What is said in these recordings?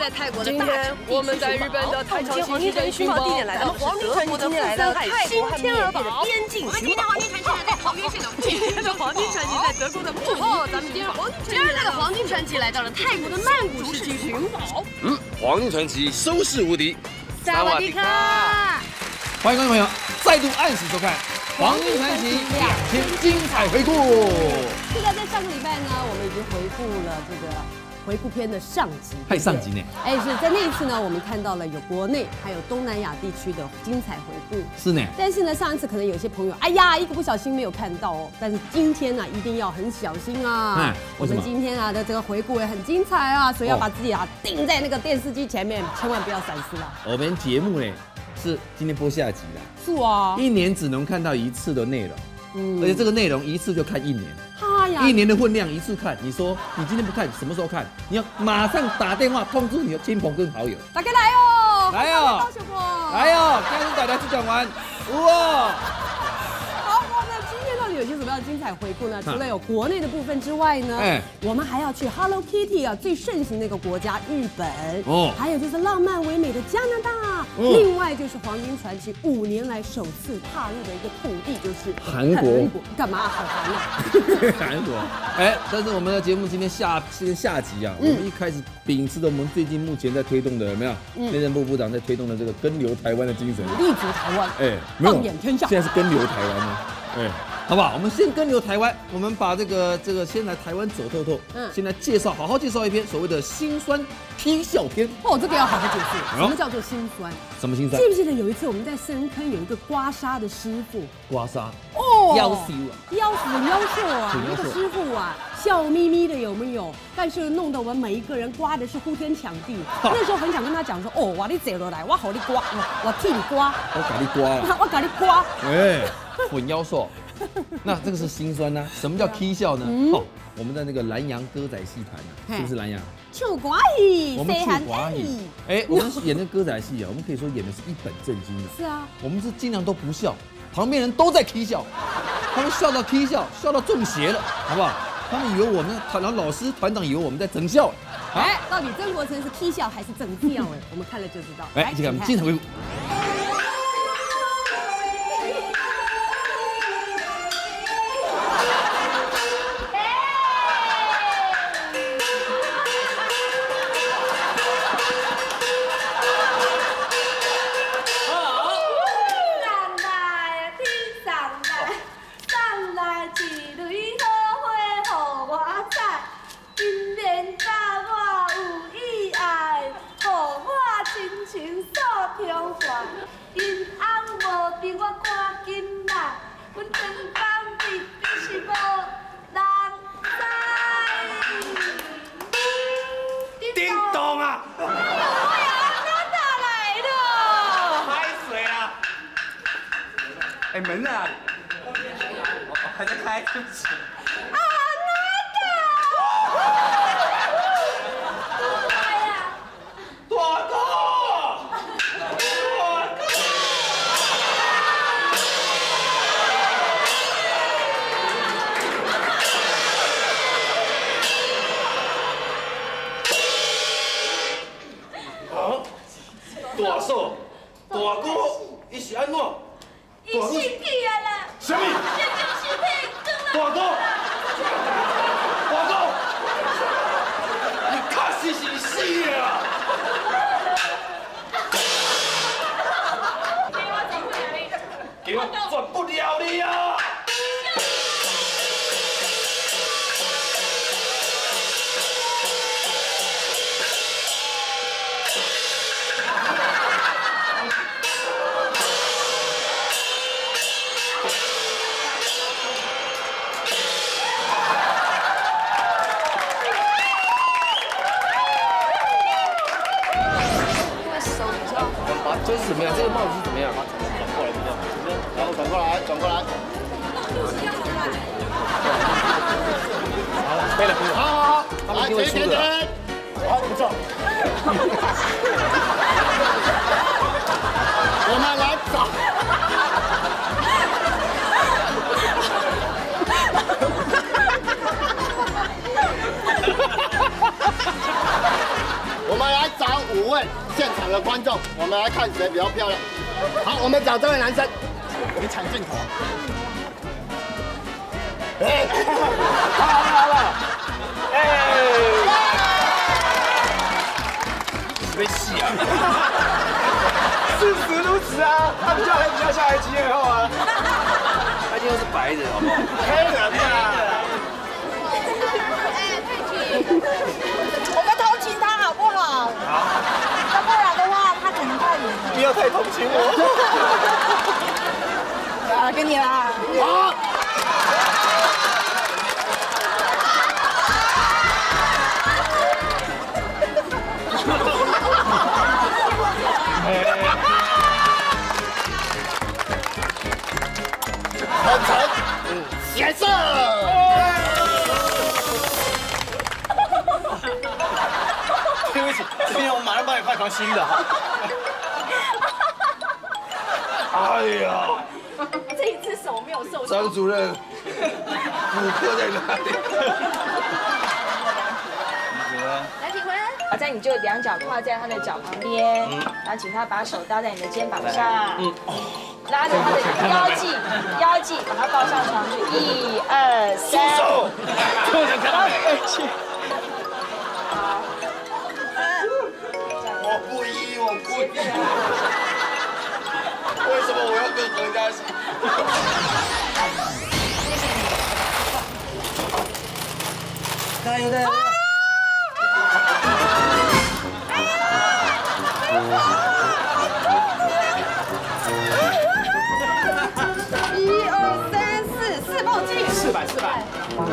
在泰国的今天我们在日本的太长西镇寻宝地点来到黄金城，今天来到泰国和缅甸的边境寻宝。今天的黄金传奇在德国的幕后，咱们今儿来的黄金传奇来到了泰国的曼谷市去寻宝。 黄金传奇收视无敌， 萨瓦迪卡！ 欢迎观众朋友再度按时收看《黄金传奇2000精彩回顾》。 是的，在上个礼拜呢，我们已经回顾了这个回顾片的上集， 太上集呢。 哎，是在那一次呢，我们看到了有国内还有东南亚地区的精彩回顾。 是呢。 但是呢，上一次可能有些朋友，哎呀，一个不小心没有看到哦。但是今天呢，一定要很小心啊。我们今天啊的这个回顾也很精彩啊，所以要把自己啊定在那个电视机前面，千万不要闪失了。 我们节目呢是今天播下集的。 是啊。 一年只能看到一次的内容。而且这个内容一次就看1年，1年的分量一次看。你说你今天不看，什么时候看？你要马上打电话通知你的亲朋跟好友。 大家来哦， 来哦，来哦，刚刚大家去讲完，哇！ 好，那今天到底有些什么样的精彩回顾呢？除了有国内的部分之外呢，我们还要去 Hello Kitty 啊最盛行的一个国家日本，还有就是浪漫唯美的加拿大，另外就是黄金传奇5年来首次踏入的一个土地就是韩国。 干嘛好韩啊？ 韩国。但是我们的节目今天下集啊，我们一开始秉持着我们最近目前在推动的有没有？内政部部长在推动的这个跟留台湾的精神， 立足台湾，放眼天下。 现在是跟留台湾呢，好不好？我们先跟留台湾，我们把这个先来台湾走透透。先来好好介绍一篇所谓的辛酸踢笑篇。 这个要好好解释，什么叫做辛酸？ 什么辛酸？ 记不记得有一次我们在深坑有一个刮痧的师傅？ 刮痧腰瘦啊，那个师傅啊，笑眯眯的有没有？但是弄得我们每一个人刮的是呼天抢地。那时候很想跟他讲说，我你坐落来，我好你刮，我替你刮， 我给你刮了， 我给你刮。 混腰瘦。那这个是辛酸呢？什么叫踢笑呢？我们的那个南洋歌仔戏团啊，是不是南洋？ 唱歌戏， 我们唱歌戏。我们演的歌仔戏啊，我们可以说演的是一本正经的。 是啊， 我们是尽量都不笑，旁边人都在踢笑，他们笑到踢笑，笑到中邪了，好不好？他们以为我们老师团长以为我们在整笑。 到底曾国城是踢笑还是整笑？我们看了就知道。 这个我们精彩回顾。 门在哪里？还在开，对不起。 大嫂，大哥，伊是安怎？ 伊死去啊啦！ 什么？ 这就是骗子啦！ 大哥，大哥，你确实是死的啊！给我转不了你啊！这是怎么样？这个帽子是怎么样？转过来怎么样？然后转过来，转过来。好了，可以了，可以了。好，他们一定会出的。好，不错。我们来找。我们来找找5位现场的观众，我们来看谁比较漂亮。好，我们找这位男生，你抢镜头。哎，好了， 被戏啊！ 事实如此啊，他们叫还比较下来几年后啊。 他今天是白人，好不好？ 黑人啊！ 我们同情他好不好？好。要不然的话，他可能快赢了。 不要太同情我。 啊，给你啦。 好。很成，显色。 对不起，这边我马上帮你换床新的哈。哎呀， 这一只手没有受伤。 张主任，骨科在哪里？ 来，体温。好，在你就2脚跨在他的脚旁边，然后请他把手搭在你的肩膀上，拉着他的腰际，把他抱上床去。1、2、3。 手，不能看到美气。 我不依，为什么我要跟何嘉欣？ 加油的！ 1、2、3、4，4蹦进 400。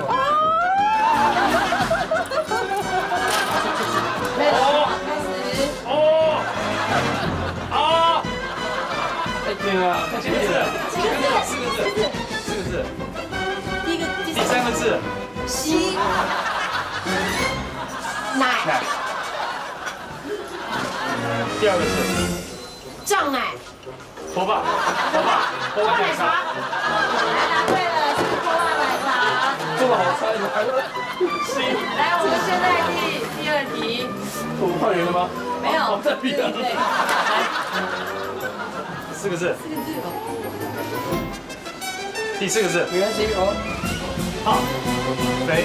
对啊，几个字？4个字。第3个字。 吸。奶。 第2个字。 胀奶。 头发奶茶。 答对了，是波霸奶茶。 这么好猜，你还说C？ 来，我们现在第2题。 我换人了吗？ 没有。 再比了。4个字。第4个字。 没关系哦。 好，肥。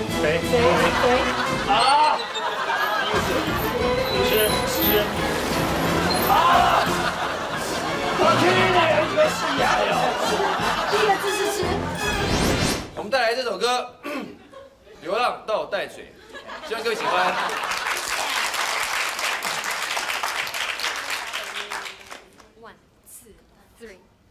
啊！第1个字。吃。啊！我去你的个戏呀！ 第1个字是吃。 我们带来这首歌《流浪到淡水》，希望各位喜欢。 1、2、3。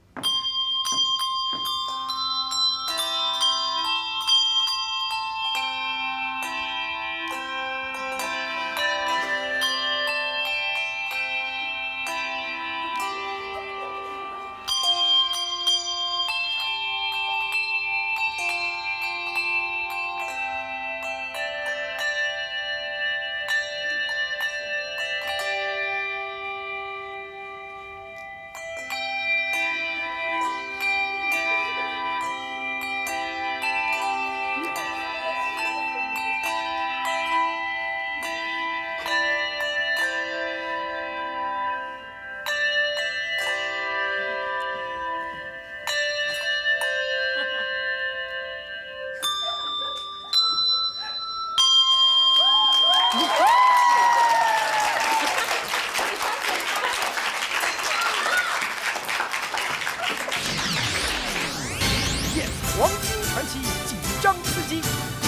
黄金传奇紧张刺激。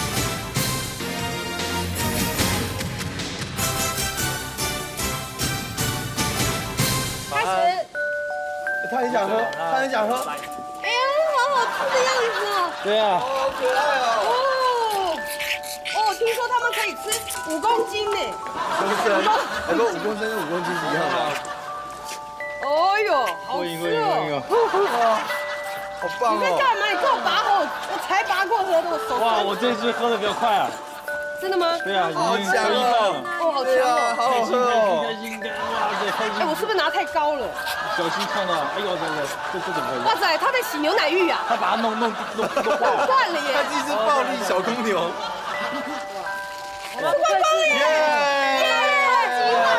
开始。 他很想喝。 哎呀，好好吃的样子哦。 对啊。 好可爱哦。 哦，听说他们可以吃5公斤呢。 是不是？很多5公升跟5公斤是一样的。 哎呦，好吃哦！ 好棒哦！ 你在干嘛？你给我拔火，我才拔过河的，我手。 哇，我这次喝的比较快啊。 真的吗？ 对啊，已经喝一半了。 哦，好强哦！ 好好喝哦！ 开心，哇，这开心。 哎，我是不是拿太高了？ 小心烫到！哎呦，这怎么回事？ 哇塞，他在洗牛奶浴啊！ 他把它弄断了耶！ 他这是暴力小公牛。 不客气耶！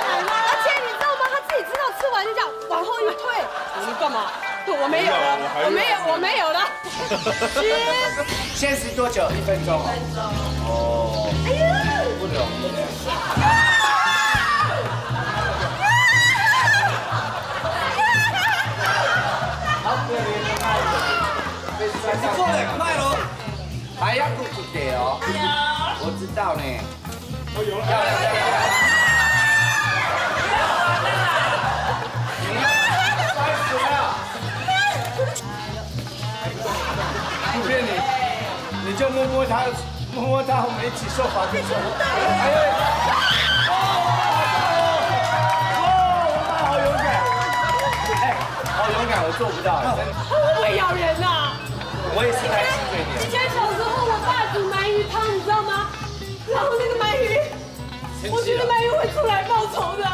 吃完就这样往后一退，我们干嘛？我没有了，我没有了。 限时多久？1分钟。1分钟。哦。哎呀，不容易。好可怜的麦子，你做得很快喽。还要咕咕的哦。我知道呢。我有了。不骗你，你就摸摸他，我们一起受罚就走。哎呀！我妈好勇敢，哎，好勇敢，我做不到，真的。 会咬人呐！ 我也是担心这点。 以前小时候我爸煮鳗鱼汤，你知道吗？然后那个鳗鱼，我觉得鳗鱼会出来报仇的。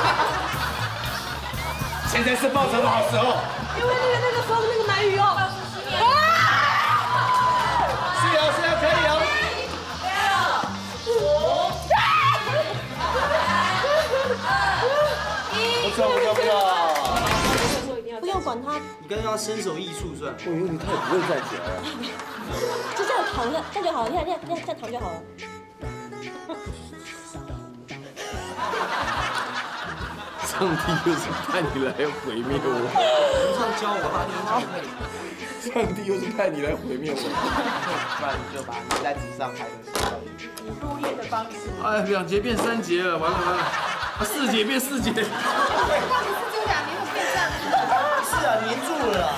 现在是报仇的好时候。 因为那个时候那个鳗鱼哦。 是啊，可以哦。不错。 不用管他。 你刚刚要身手艺术是吧？ 我以为他也不会站起来啊。 就这样躺着，这样就好了。你看，这样躺就好了。 上帝又是派你来毁灭我。 不上教我吧， 上帝又是派你来毁灭我。 不然你就把你在纸上排成以入夜的方式。 哎，2节变3节了，完了。4节变4节。 到底是只有2年会变这样？ 是啊，黏住了。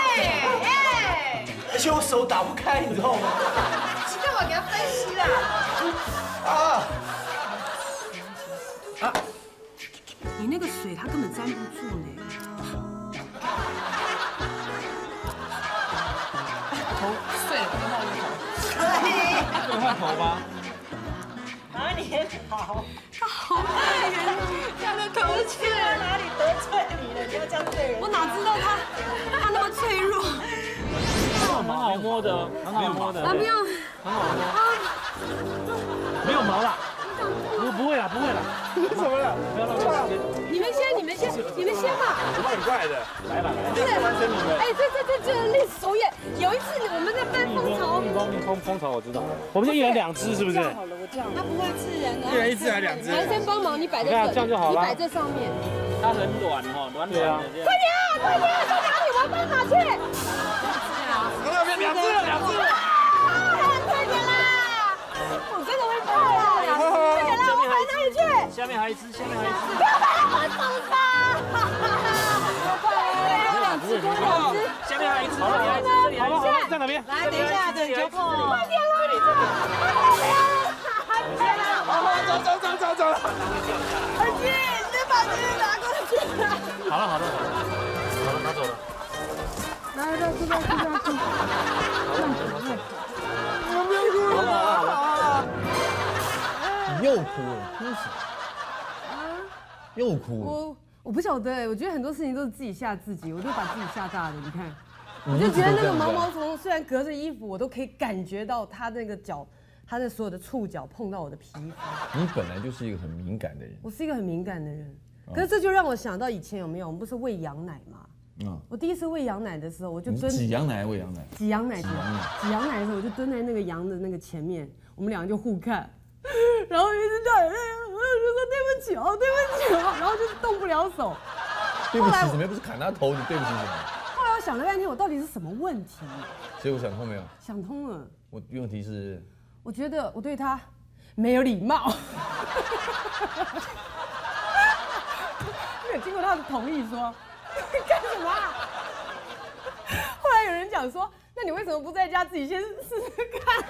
而且我手打不开，你知道吗？ 你干嘛给他分析啦？ 你那个水它根本粘不住呢。 头碎了，换一个头。 可以换头吧？ 哪里好？ 他好爱人，他的头去了哪里得罪你了？你要这样对人？ 我哪知道他那么脆弱。 蛮好摸的，很好摸的。 不要， 很好摸。没有毛啦。不会啦。怎么了？不要浪费时间。 你们先吧。 我很快的，来吧。 是完成你们。哎，这历史首演。有一次我们在办蜂巢。 蜂巢我知道。我们就1人2只，是不是？ 好了，我这样。他不会吃人的。 1人1只还2只？ 男生帮忙，你摆在这， 这样就好了。 你摆在上面。 它很软哈，软的。 快点，去哪里？我要搬哪去？ 2只了。 快点啦！我真的会怕啦！快点啦！我摆哪里去？ 下面还一只。 不要把它往上杀！2只，多2只。 下面还一只，这里还一只，在哪边？ 来，等一下，等9口。 快点啦！ 走。 儿子，你再把这个拿过去。 好了，拿走了。 来，这边。 你又哭了，哭什么？又哭。 我不晓得我觉得很多事情都是自己吓自己，我就把自己吓大了。你看，我就觉得那个毛毛虫虽然隔着衣服，我都可以感觉到它那个脚，它的所有的触角碰到我的皮肤。 你本来就是一个很敏感的人。 我是一个很敏感的人，可是这就让我想到以前有没有，我们不是喂羊奶吗？我第一次喂羊奶的时候，我就蹲挤羊奶喂羊奶， 挤羊奶的时候，我就蹲在那个羊的那个前面，我们两个就互看，然后一直掉眼泪，我就说对不起哦，然后就动不了手。 对不起什么？又不是砍他头，你对不起什么？ 后来我想了半天，我到底是什么问题？ 所以我想通没有？ 想通了。 我问题是， 我觉得我对他没有礼貌。没有经过他的同意说。干什么啊？后来有人讲说，那你为什么不在家自己先试试看？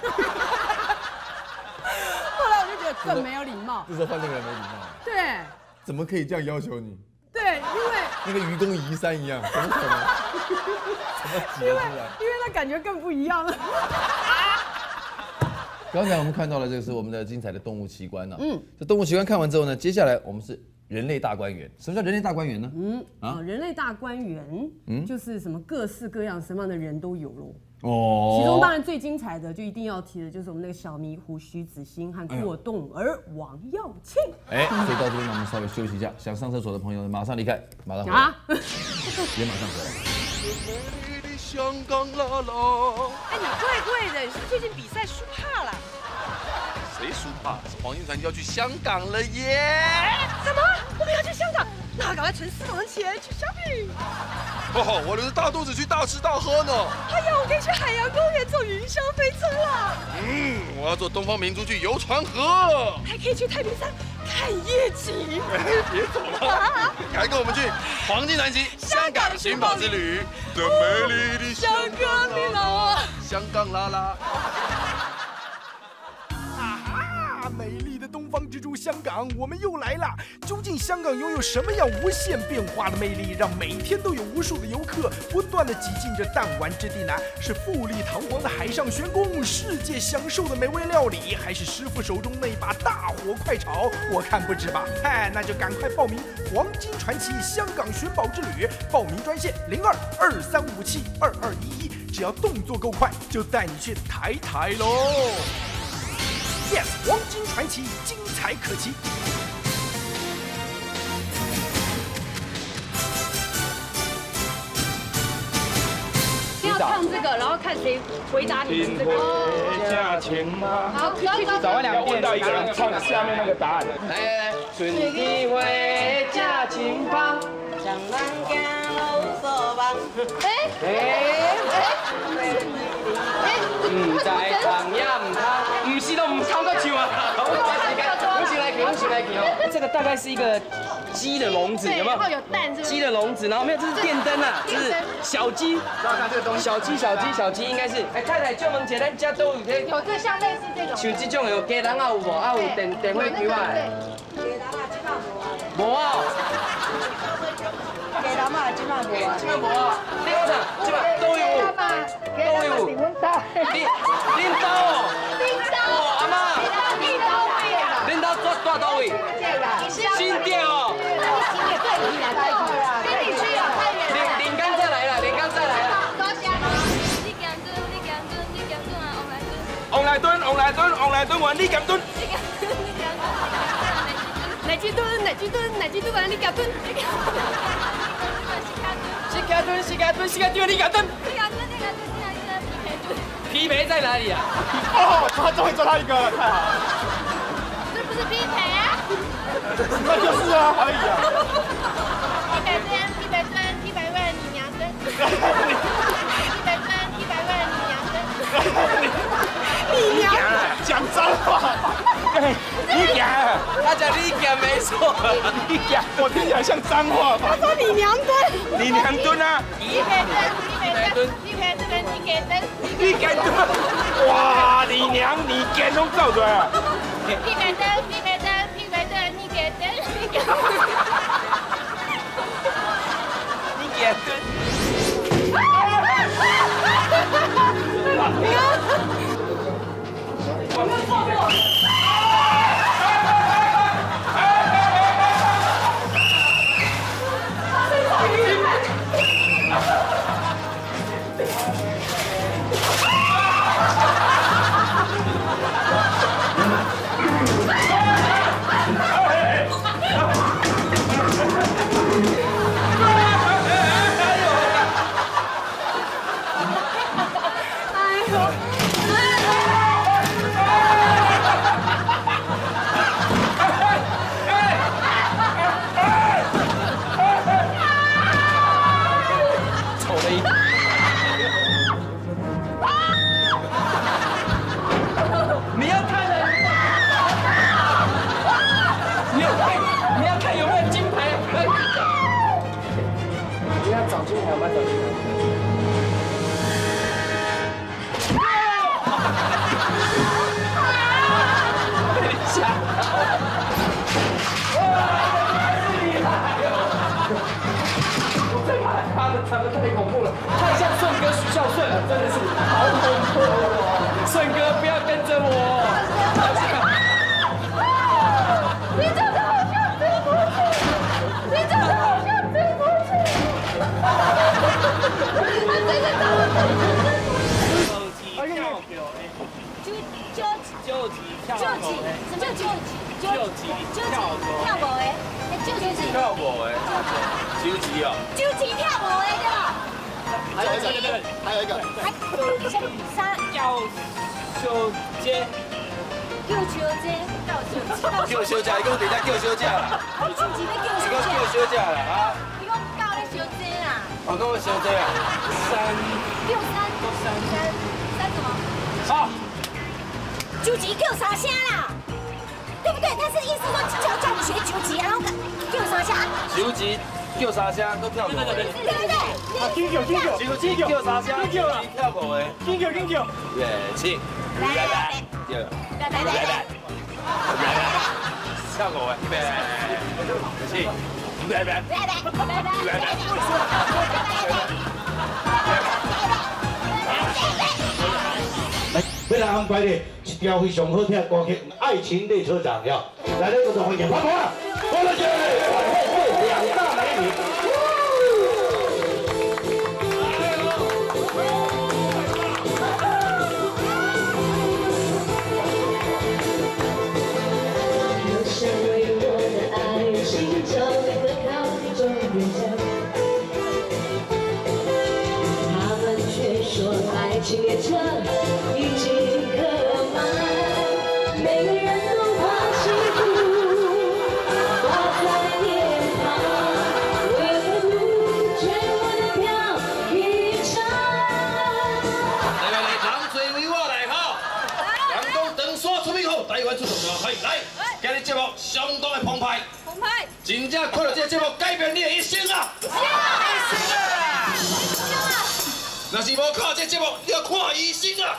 后来我就觉得更没有礼貌。 就是换那个人没礼貌。 对。 怎么可以这样要求你？ 对，因为那个愚公移山一样，怎么可能？怎么挤得出来？ 因为他感觉更不一样了。 刚才我们看到了这个是我们的精彩的动物奇观呢。这动物奇观看完之后呢，接下来我们是人类大观园。什么叫人类大观园呢？ 人类大观园，就是什么各式各样什么样的人都有咯。 哦，其中当然最精彩的就一定要提的就是我们那个小迷糊徐子欣和过动儿王耀庆。 哎，所以到这边呢，我们稍微休息一下，想上厕所的朋友马上离开，马上回来，也马上回来。香港啦啦！ 哎，你怪怪的，你是不是最近比赛输怕了？ 谁输怕？黄金传就要去香港了耶！ 什么？我们要去香港？那赶快存私房钱去 shopping。 哦，我留着大肚子去大吃大喝呢。 哎呀，我可以去海洋公园坐云霄飞车了。 我要坐东方明珠去游船河。 还可以去太平山看夜景。 别走了，赶跟我们去黄金传奇香港寻宝之旅的美丽的香港啦，香港啦啦。 美丽的东方之珠香港，我们又来了。究竟香港拥有什么样无限变化的魅力，让每天都有无数的游客不断的挤进这弹丸之地呢？是富丽堂皇的海上玄宫，世界享受的美味料理，还是师傅手中那把大火快炒？我看不止吧。嗨，那就赶快报名黄金传奇香港寻宝之旅，报名专线02-2357-2211，只要动作够快，就带你去抬抬喽。Yes， 黄金传奇，精彩可期。 先要唱这个，然后看谁回答你们这个。 价钱吗？ 好， 早晚2点到一个人唱下面那个答案。 来，春天花正清芳，让人行路所望。唔知唱也唔唱，唔是都唔唱得唱啊！这个大概是一个鸡的笼子，有没有？ 然后有蛋，是不是？ 鸡的笼子，然后没有，这是电灯啊，这是小鸡。大家看这个东西，小鸡应该是。哎，太太，叫问一下，咱家都有这？ 有这像类似这种。 像这种有鸡人啊有无？啊有电火球啊？鸡人啊，这嘛无啊。无啊。鸡人啊，这嘛无啊。这嘛无啊。你讲啥？这嘛都有。都有。恁兜哦。哦，阿妈。恁兜住倒位？新店哦。新店对比来太远了。跟你去哦，太远了。连江再来了，连江再来了。多谢咯。你咸炖啊，王来炖完你咸炖。 奶鸡炖完你咸炖。西加炖你咸炖。 皮皮在哪里啊？ 哦，他终于抓到一个了，太好了。 这不是皮皮啊？ 那就是啊，而已啊。 100万你娘生。100万你娘生。 讲脏话。你娘， 他讲你娘没错， 你娘，我听起来像脏话吧？ 他说你娘炖。 你娘炖啊？ 你给炖，哇！你娘，你给拢走出来啊！ 你给炖，你给炖。 你给长得太恐怖了，太像顺哥徐孝顺了，真的是好恐怖哦！顺哥不要跟着我。 你长得好像真不是，你长得好像真不是，他真的长得很真。 还有一个， 三叫小姐。 叫小姐， 叫小姐，伊讲伫遮叫小姐啦。 你自己咧叫小姐。 叫小姐啦，啊。 你讲教咧小姐啦。 我讲小姐啊。 三什么？ 好。 九级叫啥声啦？对不对？他是意思说叫你学九级，然后叫啥声？ 九级叫啥声？都跳舞。对不对？ 啊，紧叫， 九级叫啥声？ 紧叫啦， 跳舞的。 紧叫。 乐器。来。跳舞的，预备，起，来。 要来安排的一条非常好听的歌曲《爱情列车长》了，来这个总会演，欢迎我们晚会会两大美女。 爱情列车已经客满，每个人都把幸福挂在脸庞，为何不追我的票一张？ 来，人最为我来哈！人讲长沙出名好，台湾出头大海。来，今日节目相当的澎湃，真正看到这个节目改变你的一生啊！若是无看这节目，你要看医生啊！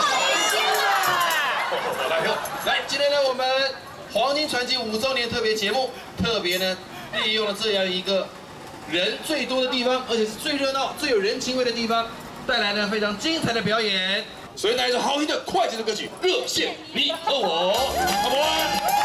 来，今天呢，我们黄金传奇5周年特别节目，特别呢利用了这样一个人最多的地方，而且是最热闹、最有人情味的地方，带来呢非常精彩的表演。所以带来一首好听的快节奏歌曲《热线你和我》，好不好？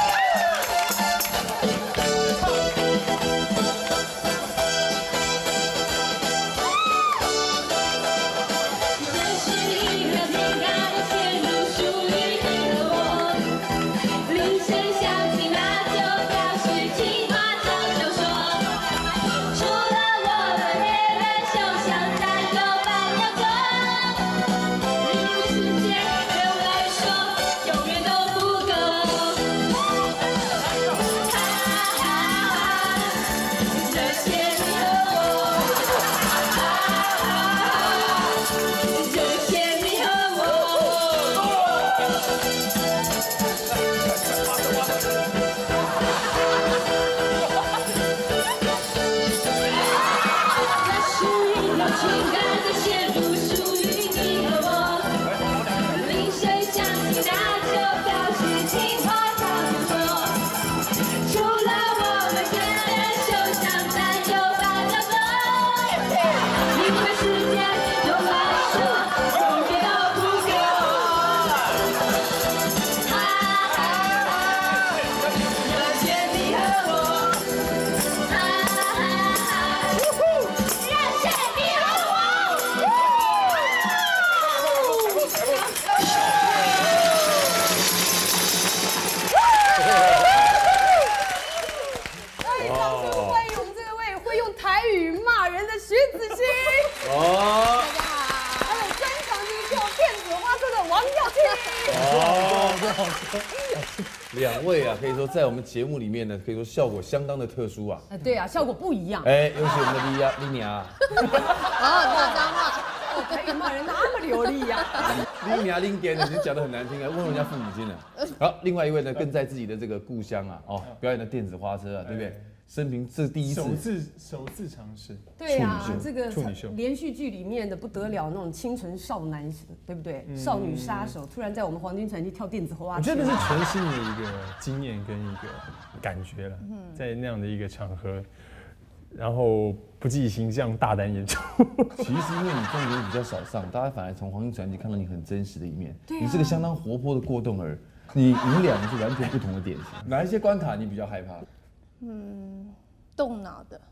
两位啊，可以说在我们节目里面呢，可以说效果相当的特殊啊。 对啊，效果不一样。 尤其我们的莉妮啊。 夸张话， 台语骂人那么流利呀。 莉妮啊，拎点的，你讲的很难听啊，问人家父母亲了。好，另外一位呢，更在自己的这个故乡啊，表演的电子花车啊，对不对？生平这第一次， 首次尝试。 对啊，这个连续剧里面的不得了那种清纯少男，对不对？少女杀手突然在我们黄金传奇跳电子花车， 我觉得是全新的一个经验跟一个感觉了，在那样的一个场合，然后不计形象大胆演出。 其实因为你中年比较少上，大家反而从黄金传奇看到你很真实的一面。你是个相当活泼的过动儿，你们两个是完全不同的典型。哪一些关卡你比较害怕？ 动脑的。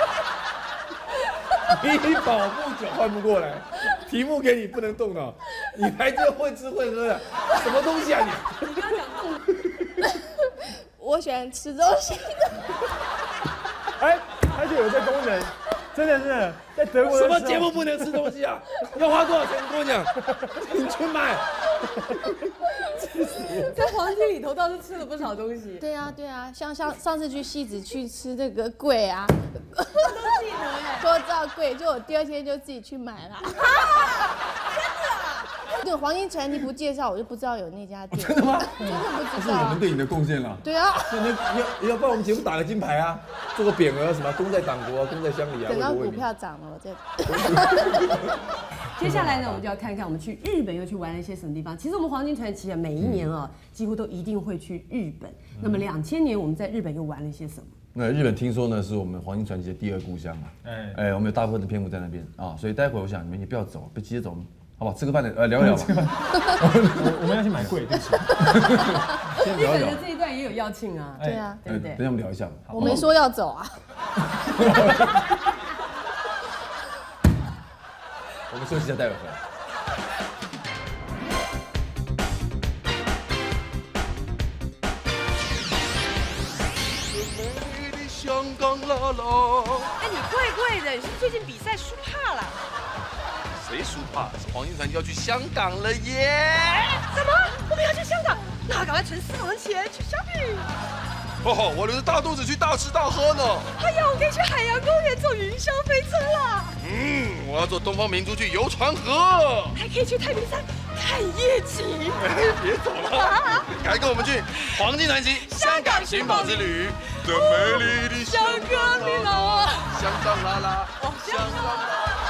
你跑步久换不过来，题目给你不能动脑， 你还真会吃会喝的，什么东西啊你？ 你不要讲动物。 我喜欢吃东西的。 哎，它就有这功能，真的是在德国。 什么节目不能吃东西啊？要花多少钱？你跟我讲，你去买。 在黄金里头倒是吃了不少东西。 对啊，对啊，像上次去戏子去吃那个柜啊， 都记得哎， 多照柜，就我第2天就自己去买了。真的啊？对，黄金传奇不介绍，我就不知道有那家店。 真的吗？ 真的不知道。 这是我们对你的贡献了。 对啊。 那要帮我们节目打个金牌啊，做个匾额什么，功在党国，功在乡里啊。 等到股票涨了，我再。 接下来呢，我们就要看看我们去日本又去玩了一些什么地方。其实我们黄金传奇啊，每一年啊，几乎都一定会去日本。那么2000年我们在日本又玩了一些什么？ 那日本听说呢是我们黄金传奇的第2故乡啊。我们有大部分的篇幅在那边啊，所以待会我想你们也不要走，别急着走，好不好？吃个饭的，聊一聊吧。 我们要去买柜，对不起。 先聊一聊。 日本的这一段也有邀请啊。 对啊， 对不对？ 等一下我们聊一下。 我没说要走啊。 我们休息一下，待会回来。香港啦啦！ 哎，你怪怪的，你是最近比赛输怕了？ 谁输怕？是黄金传奇要去香港了耶！ 什么？我们要去香港？那赶快存私房钱去 shopping。 哦，我留着大肚子去大吃大喝呢。 哎呀，我可以去海洋公园坐云霄飞车了。 我要坐东方明珠去游船河。 还可以去太平山看夜景。 别走了，赶快跟我们去黄金传奇香港寻宝之旅。这美丽的香港啦，香港啦啦，香港啦。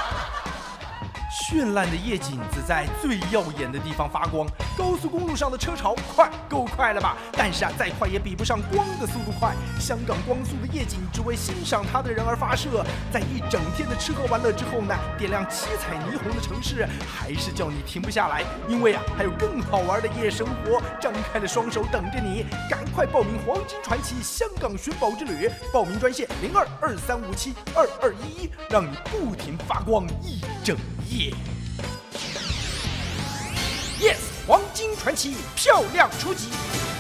绚烂的夜景子在最耀眼的地方发光，高速公路上的车潮快，够快了吧？但是啊，再快也比不上光的速度快。香港光速的夜景只为欣赏它的人而发射，在一整天的吃喝玩乐之后呢，点亮七彩霓虹的城市还是叫你停不下来，因为啊，还有更好玩的夜生活张开了双手等着你。赶快报名黄金传奇香港寻宝之旅，报名专线0223572211，让你不停发光一整夜。Yes， 黄金传奇漂亮出击！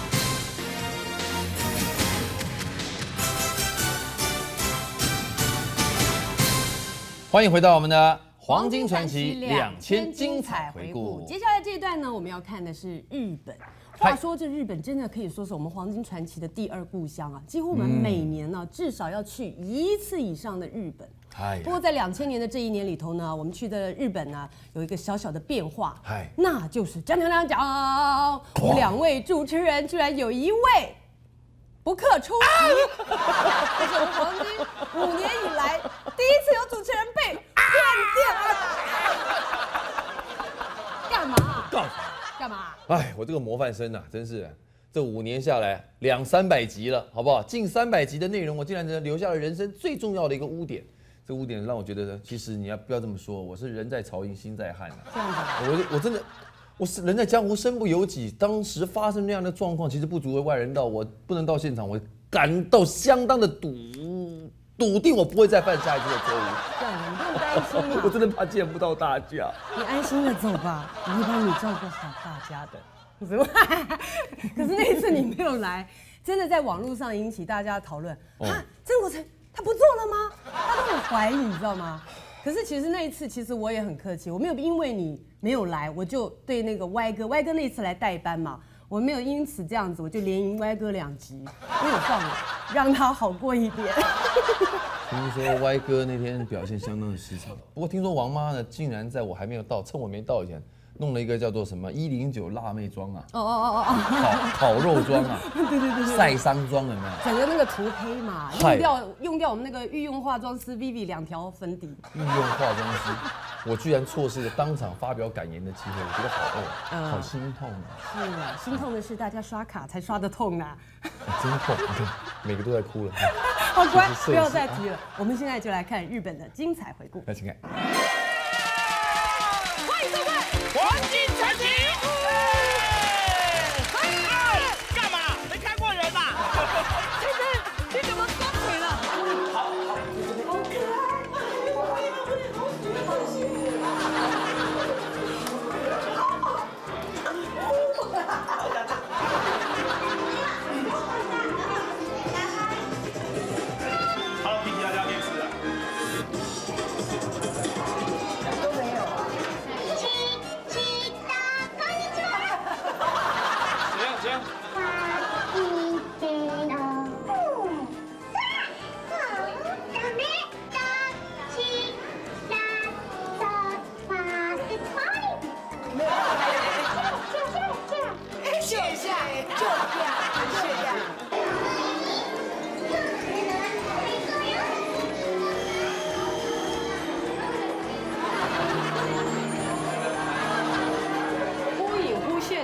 欢迎回到我们的黄金传奇2000精彩回顾。 接下来这一段呢，我们要看的是日本。话说这日本真的可以说是我们黄金传奇的第2故乡啊！几乎我们每年呢，至少要去1次以上的日本。不过在2000年的这一年里头呢，我们去的日本呢有一个小小的变化，那就是讲，我们2位主持人居然有1位不克出席，这是我们黄金5年以来第1次有主持人被骗电。干嘛？干嘛？ 哎，我这个模范生啊，真是这5年下来200-300集了，好不好？近300集的内容，我竟然留下了人生最重要的一个污点。这污点让我觉得，其实你不要这么说，我是人在曹营心在汉啊。 这样子， 我真的，我是人在江湖身不由己。当时发生那样的状况，其实不足为外人道。我不能到现场，我感到相当的笃定，我不会再犯下一次的错误。 这样，你不用担心我真的怕见不到大家。 你安心的走吧，我会帮你照顾好大家的。可是那一次你没有来，真的在网络上引起大家的讨论。曾国城他不做了吗？他都很怀疑，你知道吗？可是其实那一次，其实我也很客气，我没有因为你没有来，我就对那个歪哥那一次来代班嘛，我没有因此这样子，我就连赢歪哥2集，我有放了，让他好过一点。 听说歪哥那天表现相当的失常，不过听说王妈呢，竟然在我还没有到，趁我没到以前，弄了一个叫做什么109辣妹装啊，烤肉装啊，对，晒伤装有没有？ 整个那个涂黑嘛，用掉我们那个御用化妆师 Vivi 2条粉底。 御用化妆师，我居然错失了当场发表感言的机会，我觉得好好心痛啊！ 是啊，心痛的是大家刷卡才刷得痛啊！ 真痛，你看每个都在哭了。 好乖，不要再提了。我们现在就来看日本的精彩回顾。 来，请看。 欢迎收看《黄金传奇》。 干嘛？没看过人呐？ 先生，你怎么双腿了？ 好可爱！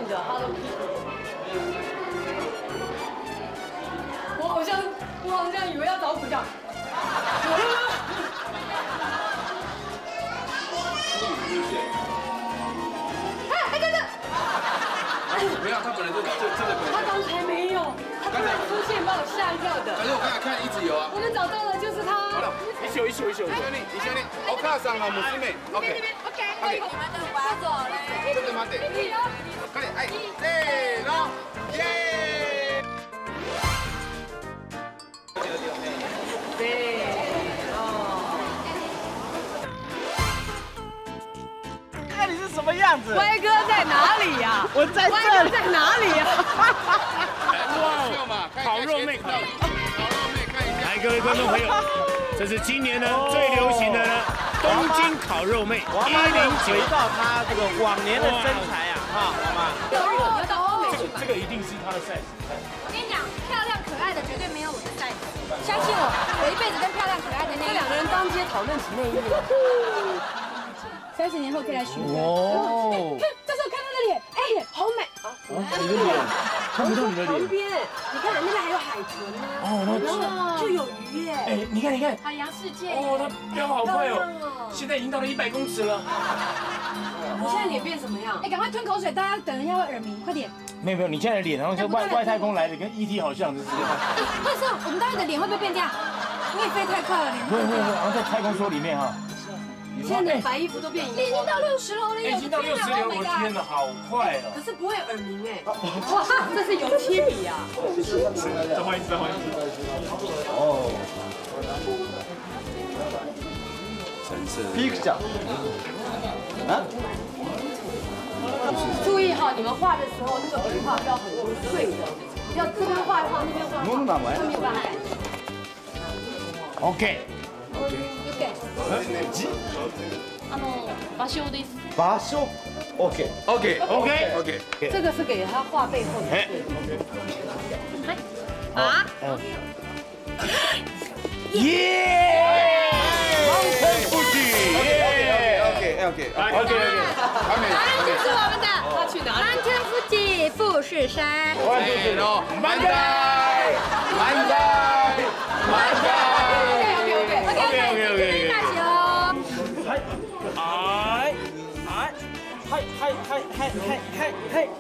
的 Hello Kitty。我好像以为要找补觉。 没有，他本来就这个。 他刚才没有，他刚才出现把我吓一跳的。 反正我刚才看一直有啊。 我们找到了，就是他。 好了，一秀。我看上了母亲妹。OK。 你们的我要走嘞。 这个吗？对。快点，哎，对，然后，耶！ 对。 那你是什么样子？ 歪哥在哪里呀？ 我在这里。 歪哥在哪里呀？ 哇，烤肉妹，烤肉妹，看一下。来，各位观众朋友，这是今年呢最流行的呢东京烤肉妹109。 回到她这个往年的身材啊，哈，好吗？ 要到欧美去买。 这个一定是她的 size。 我跟你讲，漂亮可爱的绝对没有我的 size， 相信我一辈子跟漂亮可爱的那两个人当街讨论起内衣。 30年后可以来许愿。 哦。这时候看他的脸，哎，好美啊！ 你的脸看不到你的脸。 旁边，你看那边还有海豚呢。哦，然后就有鱼耶。 哎，你看， 海洋世界。 哦，它飙好快哦，现在已经到了100公尺了。 我现在脸变什么样？ 哎，赶快吞口水，大家等一下会耳鸣，快点。 没有，你现在的脸好像是外太空来的，跟 ET 好像，就是。 哎，快上，我们待会的脸会不会变这样？你也飞太快了，脸。 会，好像在太空梭里面哈。 你现在的白衣服都变荧光， 已经到60楼了， 已经到60楼，我天哪，好快哦！ 可是不会耳鸣哎，哇，这是油漆笔呀！ 再换一次。 哦。橙色。 Picture。啊？ 注意哈，你们画的时候那个笔画不要很多碎的，要这边画一画，那边画一画，后面把它。 OK。 場所 OK。 这个是给他画背后的。啊？ 耶！OK。 就是我们的。 他去哪里？ 满天富士富士山。 满载。 OK。大熊。 嗨。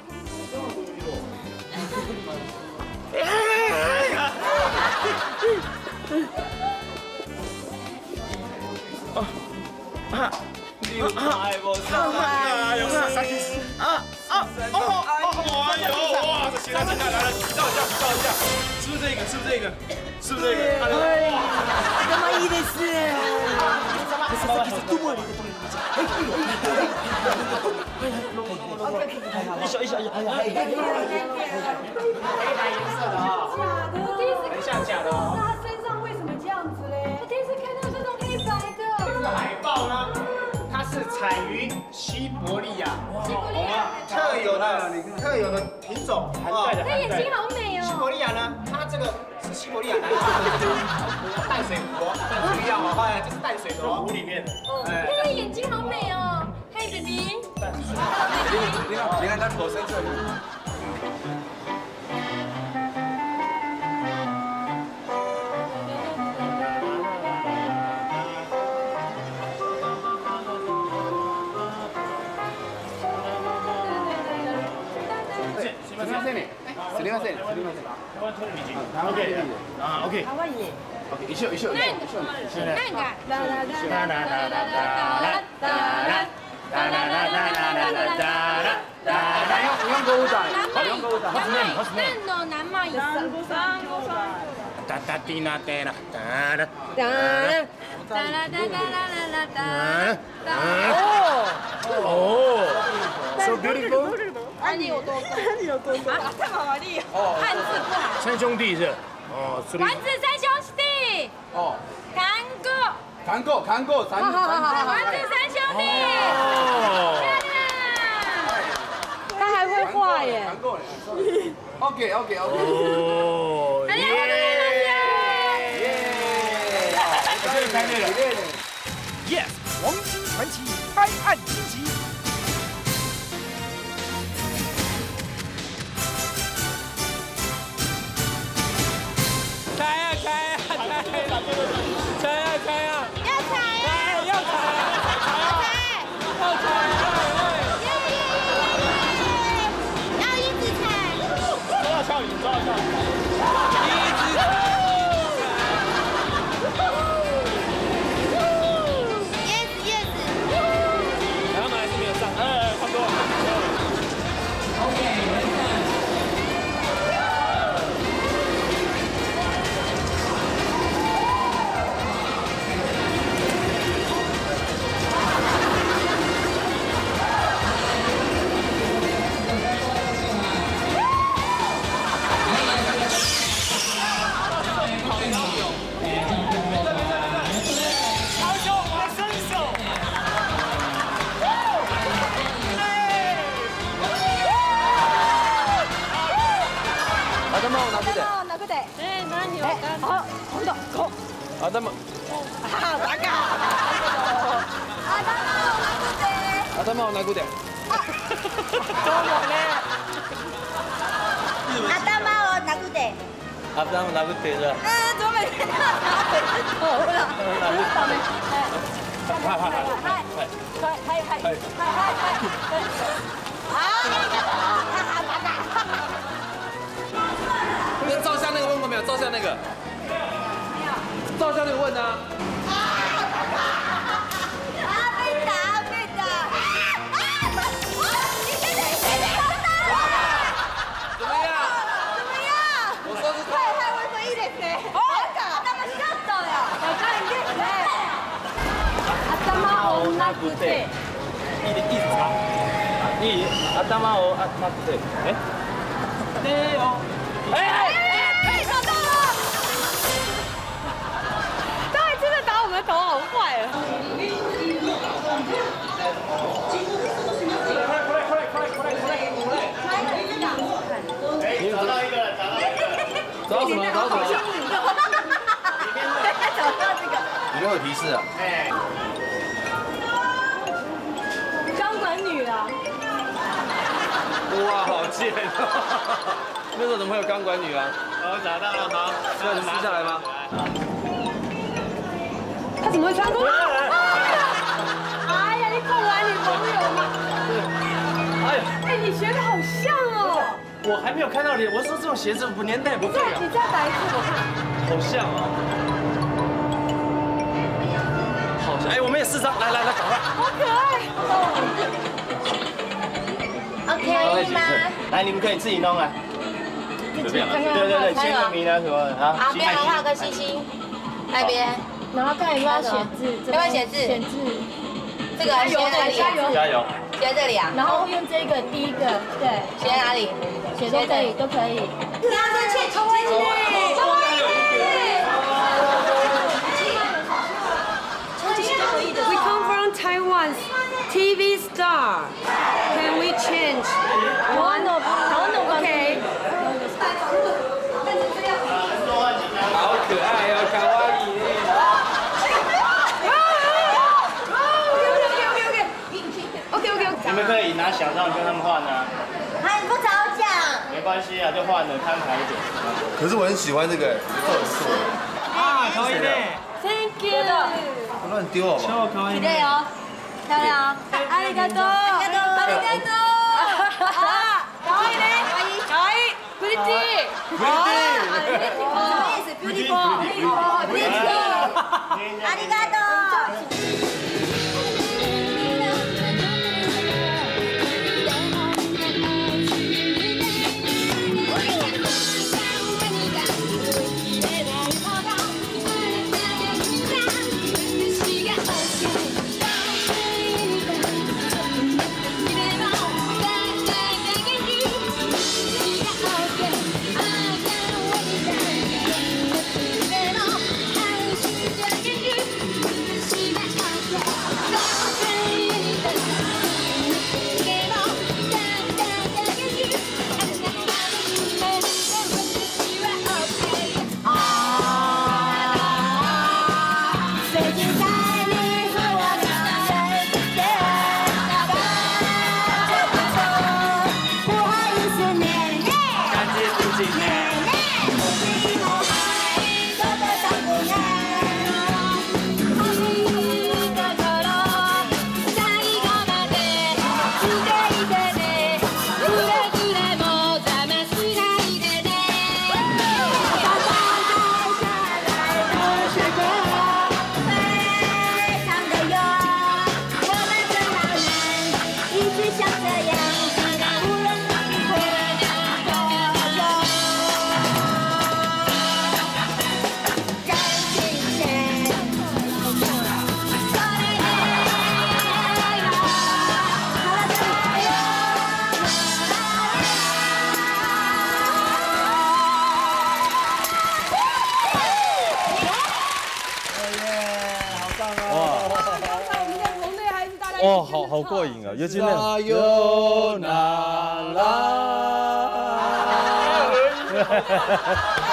哇，这现在来了，照一下，是不是这个？ 干嘛一的是？一小，哎呀，黑白颜色的啊，很像假的。 那他身上为什么这样子嘞？ 我第一次看到这种黑白的。 这个海豹呢，它是彩云西伯利亚，特有的品种啊。 它眼睛好美哦。 西伯利亚呢，它这个是西伯利亚淡水湖，不一样哦，这是淡水的湖里面的。 它的眼睛好美哦，嗨，baby。 你看它头伸这里。 OK。一秀。So beautiful。 安妮有多高？太玛丽哦，汉字不好。 三兄弟是？哦， 丸子三兄弟。哦。 看过。丸子三兄弟。哦。 他还会画耶。 OK。 哦。 Yes， 黄金传奇拍案惊奇。 好，红豆，口。 阿达玛。 啊，大家。 頭を殴って。 頭を殴って。 頭を殴ってじゃ。 怎么没看到头了？ 那照相那个问过没有？照相那个。照相那个问啊。 殴って、いいですか？いい？頭を殴って。でよ。 找到了！他还真的打我们的头，好坏啊！ 你找到一个了，找到一个。找什么？找什么？ 找到这个。 里面有提示啊。哇，好贱哦！那时候怎么会有钢管女啊？ 我找到了，好， 这能撕下来吗？ 他怎么会穿过？哎呀，你够玩女朋友吗？哎，你学的好像哦。 我还没有看到脸，我说这种鞋子不年代不对啊。 你再打一次我看。 好像啊。好像，哎，我们也试张，来，赶快。 好可爱。 OK 吗？ 来，你们可以自己弄啊。 自己看看。 对，签个名啊什么的啊。 好，边还画个星星，那边。 然后看有没有写字， 要不要写字？ 写字。 这个写哪里？ 加油。 写这里啊。 然后用这个第一个，对。 写哪里？ 写都可以，都可以。 你要说切抽回去。 We come from Taiwan's TV star. Can we change one? Okay. 好可爱哦，卡哇伊。 OK。 你们可以拿小账跟他们换啊。 啊，你不早讲。 没关系啊，就换了，摊牌一点。 可是我很喜欢这个， 啊，可以呢。 Thank you。 乱丢好不好？ 超可愛い对哦，漂亮哦。ありがとう。ありがとう。啊，可愛いね。可愛い。Pretty。什么意思 ？Beautiful。ありがとう。 哇，好过瘾啊！尤其那有那拉。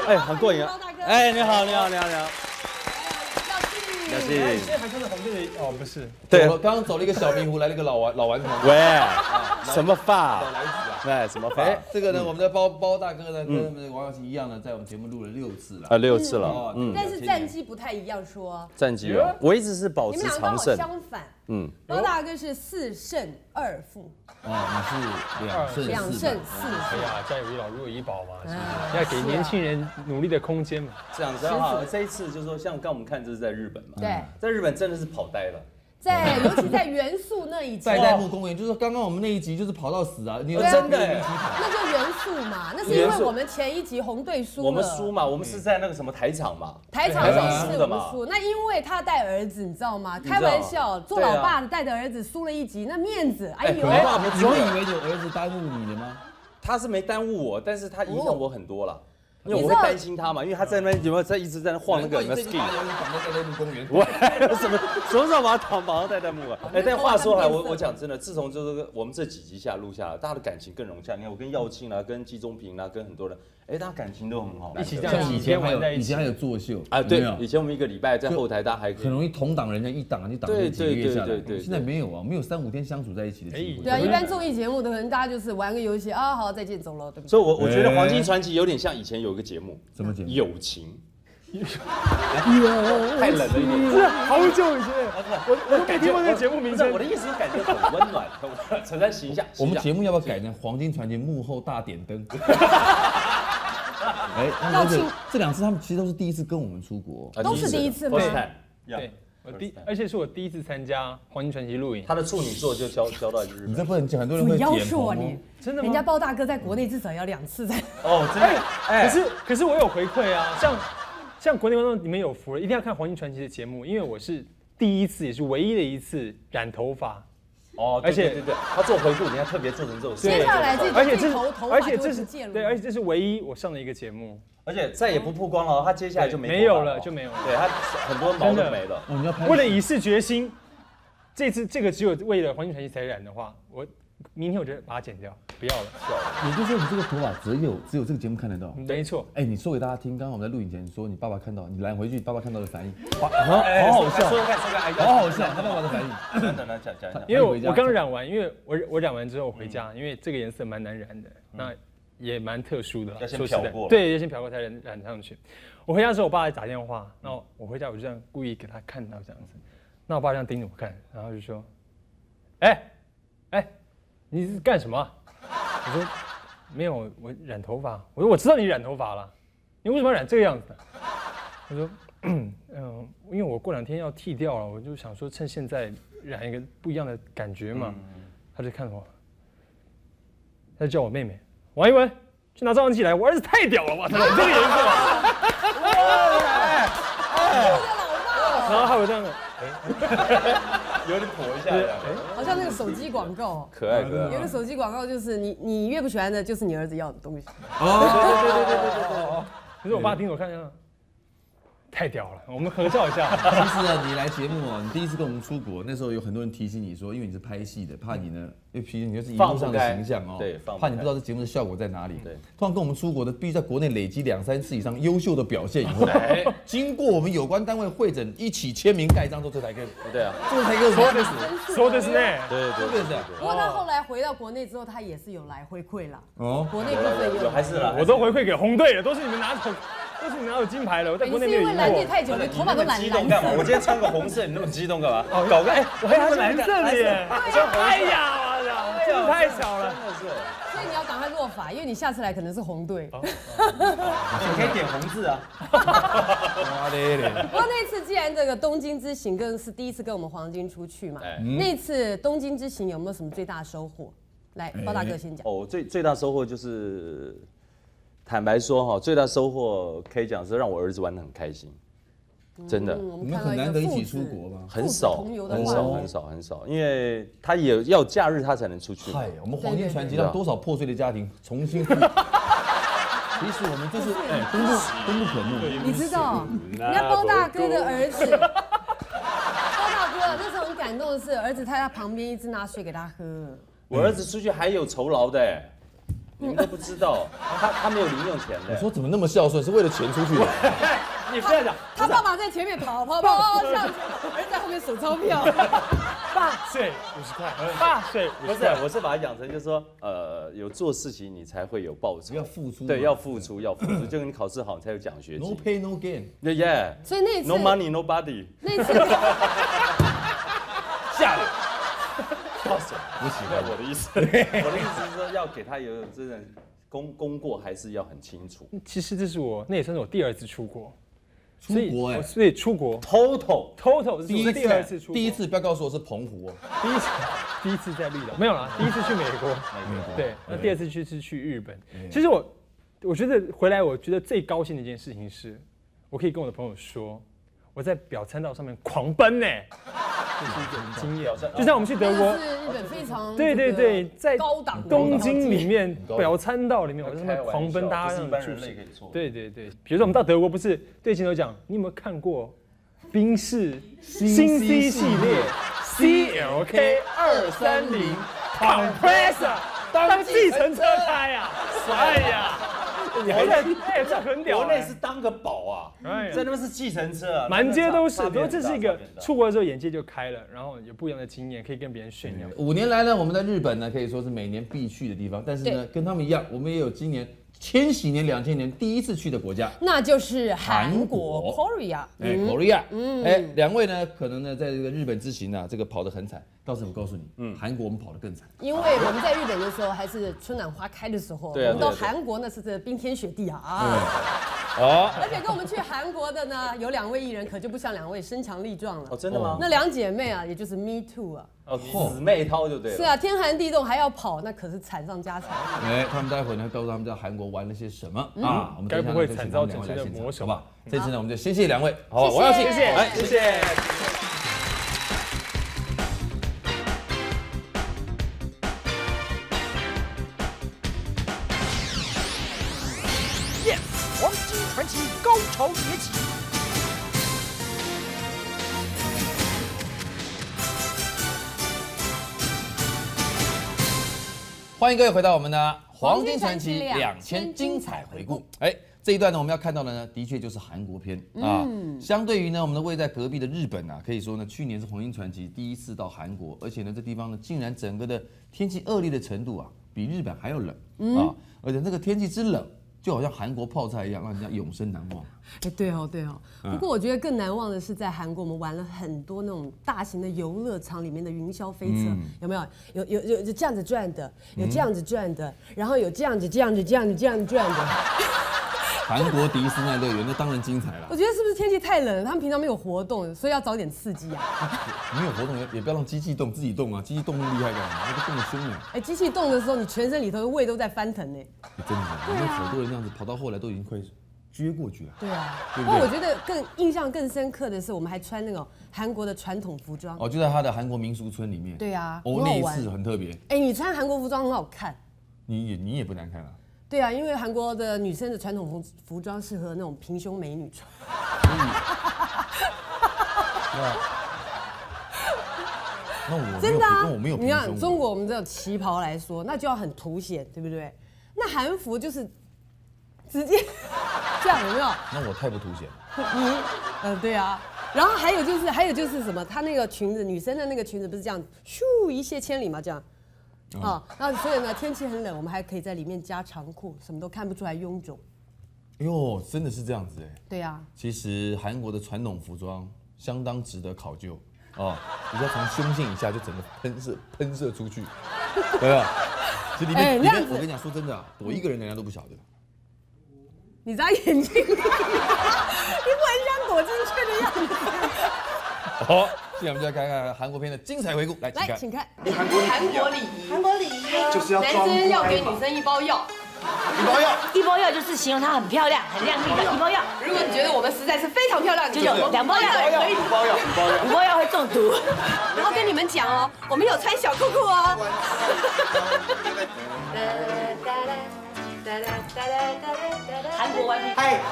哎，很过瘾啊！哎，你好，你好，你好，你好。 要去。现在还穿着红色的哦，不是。 对，刚刚走了一个小迷糊，来了一个老顽童。 喂，什么发？哎，什么发？哎， 这个呢，我们的包大哥呢，跟王耀庆一样呢，在我们节目录了6次了。 6次了。 但是战绩不太一样，说。 战绩啊，我一直是保持长胜。 相反。包大哥是4胜2负。 你是2胜4。 哎呀，家有一老，如有一宝嘛，要给年轻人努力的空间嘛。 这样子哈，这一次就是说，像刚我们看，这是在日本嘛。 对， 在日本真的是跑呆了。 尤其在元素那一集， 代木公园，就是刚刚我们那一集就是跑到死啊！你真的， 那就元素嘛，那是因为我们前一集红队输了， 我们输嘛，我们是在那个什么台场嘛， 台场输的嘛。那因为他带儿子，你知道吗？开玩笑，做老爸的带着儿子输了一集，那面子，哎呦！ 你会以为你儿子耽误你了吗？ 他是没耽误我，但是他影响我很多了。因为我会担心他嘛，因为他在那边有没有在一直在那晃那个什么 ski， 绑在代木公园。 我什么时候把他绑到代木啊？哎，但话说来，我讲真的，自从就是我们这几集录下来，大家的感情更融洽。你看我跟耀庆啦，跟季中平啦，跟很多人，哎，大家感情都很好。 一起这样，以前还有作秀啊，对，以前我们1个礼拜在后台，大家还很容易同档人家一档就挡了几个月下来。 对， 现在没有啊，没有3、5天相处在一起的机会。 对啊，一般综艺节目的可能大家就是玩个游戏啊，好再见走了，对不对？ 所以我觉得《黄金传奇》有点像以前有一个节目， 什么？ 友情， 太冷了一点，是好久以前，我都没听过这个节目名称。 我的意思是感觉很温暖，承担形象。 我们节目要不要改成《黄金传奇》幕后大点灯？哎，这2次他们其实都是第一次跟我们出国， 都是第一次吗？ 对。而且是我第一次参加《黄金传奇》录影， 他的处女座就交到日本。 你这不能讲，很多人会要求你， 真的吗？ 人家包大哥在国内至少要2次才。 哦，真的。 哎，可是我有回馈啊，像国内观众你们有福了，一定要看《黄金传奇》的节目，因为我是第一次也是唯一的一次染头发。 哦，而且对，他做回顾，人家特别做成这种。 接下来这头发就是对，而且这是唯一我上的一个节目。 而且再也不曝光了，他接下来就没有了，就没有了。 对他很多毛都没了。 为了以示决心，这次这个只有为了《黄金传奇》才染的话，我明天我就把它剪掉，不要了。 也就是说，你这个头发只有这个节目看得到。 没错。 哎，你说给大家听，刚刚我们在录影前说你爸爸看到，你拦回去，爸爸看到的反应，好好笑， 说看， 好好笑，他爸爸的反应。 等讲。 因为我刚染完，因为我染完之后回家，因为这个颜色蛮难染的，那。也蛮特殊的啦， 要先漂过， 对，要先漂过才染上去。我回家的时候，我爸还打电话，然后我回家我就这样故意给他看到这样子，那我爸这样盯着我看，然后就说：“哎，你是干什么？”我说：“没有，我染头发。”我说：“我知道你染头发了，你为什么要染这个样子？”他说：“因为我过2天要剃掉了，我就想说趁现在染一个不一样的感觉嘛。”他就看我，他就叫我妹妹。王一文，去拿照相机来！我儿子太屌了吧！这个颜色，然后还有这样的， 有点火一下， 好像那个手机广告， 可爱。 有个手机广告就是你越不喜欢的，就是你儿子要的东西。 对。可是我爸盯着我看，太屌了，我们合照一下。 其实呢，你来节目哦，你第一次跟我们出国，那时候有很多人提醒你说，因为你是拍戏的，怕你呢，因为毕竟你就是荧幕上的形象哦， 对， 怕你不知道这节目的效果在哪里。对，通常跟我们出国的，必须在国内累积2、3次以上优秀的表现以后，经过我们有关单位会诊，一起签名盖章，这才可以。 对啊， 这才可以说的是呢， 对。 不过他后来回到国内之后，他也是有来回馈啦。哦，国内部分有还是啦， 我都回馈给红队了，都是你们拿走。都是你拿有金牌了，我在国内没有赢过。 你是因为蓝队太久，你头发都蓝蓝干嘛？我今天穿个红色，你那么激动干嘛？ 搞个我还有个蓝色的耶！哎呀，真的太小了，真的是。 所以你要赶快落发，因为你下次来可能是红队。 你可以点红字啊。 不过那次既然这个东京之行更是第一次跟我们黄金出去嘛，那次东京之行有没有什么最大收获？来，包大哥先讲。 哦，最大收获就是。坦白说哈，最大收获可以讲是让我儿子玩得很开心，真的。 你们很难得一起出国吗？ 很少，因为他也要假日他才能出去。 嗨，我们黄金传奇让多少破碎的家庭重新复原。其实我们就是功不可没。 你知道，你看包大哥的儿子，包大哥那时候很感动的是，儿子在他旁边一直拿水给他喝。 我儿子出去还有酬劳的。 你们都不知道，他没有零用钱的。 我说怎么那么孝顺，是为了钱出去的？ 你不要讲， 他爸爸在前面跑，上去，儿子在后面数钞票。 爸税50块，爸税不是，我是把它养成就是说，有做事情你才会有报酬， 要付出， 对，要付出，就跟你考试好你才有奖学金。 No pay no gain。 Yeah。 所以那次 No money no body。 那次下来。不喜欢我的意思，我的意思是说要给他有真的功过还是要很清楚。 其实那也算是我第2次出国。 出国哎， 所以出国 total 是第2次出国。 第一次不要告诉我是澎湖哦， 第一次在绿岛没有啦，第1次去美国，对，那第2次是去日本。其实我觉得回来，我觉得最高兴的一件事情是，我可以跟我的朋友说，我在表参道上面狂奔呢。这是一种经验，就像我们去德国， 是日本非常对，在高档东京里面表参道里面，我在那边狂奔，大家一般人类可以做。 对，比如说我们到德国，不是对镜头讲，你有没有看过宾士新 C 系列 CLK 230 Compressor 当计程车开啊？哎呀！你还在这很屌， 国内是当个宝啊，在那边是计程车啊， 满街都是。不过这是一个出国的时候眼界就开了，然后有不一样的经验可以跟别人炫耀。 5年来呢，我们在日本呢可以说是每年必去的地方，但是呢跟他们一样，我们也有今年千禧年2000年第1次去的国家， 那就是韩国 Korea。 Korea。2位呢可能呢在这个日本之行啊，这个跑得很惨。到时候我告诉你，韩国我们跑得更惨， 因为我们在日本的时候还是春暖花开的时候，我们到韩国那是这冰天雪地啊。而且跟我们去韩国的呢，有2位艺人，可就不像2位身强力壮了。 哦，真的吗？ 那2姐妹啊，也就是 Me Too 啊。 姊妹淘就对了。 是啊，天寒地冻还要跑，那可是惨上加惨。 他们待会呢告诉他们在韩国玩了些什么啊？我们该不会惨遭整的魔手吧？这次呢，我们就先谢2位，好， 我要谢谢， 来，谢谢。 黄金传奇高潮迭起。 欢迎各位回到我们的《黄金传奇2000精彩回顾》。这一段呢，我们要看到的呢，的确就是韩国篇啊。相对于呢，我们的位在隔壁的日本啊，可以说呢，去年是黄金传奇第1次到韩国，而且呢，这地方呢，竟然整个的天气恶劣的程度啊，比日本还要冷啊，而且那个天气之冷，就好像韩国泡菜一样，让人家永生难忘。 对哦。不过我觉得更难忘的是，在韩国我们玩了很多那种大型的游乐场里面的云霄飞车，有没有？有这样子转的，有这样子转的，然后有这样子转的。 韩国迪斯奈乐园那当然精彩了。 我觉得是不是天气太冷了，他们平常没有活动，所以要找点刺激啊。 没有活动也不要让机器动，自己动啊，机器动那么厉害干嘛？那个动得凶啊。 机器动的时候，你全身里头的胃都在翻腾呢。 真的，那好多人这样子跑到后来都已经快撅过去了。 对啊。不过我觉得印象更深刻的是，我们还穿那种韩国的传统服装。 就在他的韩国民俗村里面。 对啊。 那一次很特别。 你穿韩国服装很好看。 你也不难看啊。对啊，因为韩国的女生的传统服装适合那种平胸美女穿。真的啊，你看中国我们这种旗袍来说，那就要很凸显，对不对？那韩服就是直接这样，有没有？ 那我太不凸显了。 对啊。然后还有就是什么？她那个裙子，女生的那个裙子不是这样，咻一泻千里嘛，这样。那所以呢，天气很冷，我们还可以在里面加长裤，什么都看不出来臃肿。 真的是这样子对啊。 其实韩国的传统服装相当值得考究你要从胸线以下就整个喷射出去，对吧？其实里面我跟你讲，说真的躲一个人人家都不晓得。 你眨眼睛，你不很想躲进去的样子。 好。现在我们就来看看韩国片的精彩回顾，来， 请看。 韩国礼仪就是要男生要给女生1包药 ，1包药就是形容她很漂亮、很靓丽的1包药。 如果你觉得我们实在是非常漂亮， 就有2包药， 可以 5包药会中毒。 然后跟你们讲哦，我们有穿小裤裤哦。 韩国顽皮。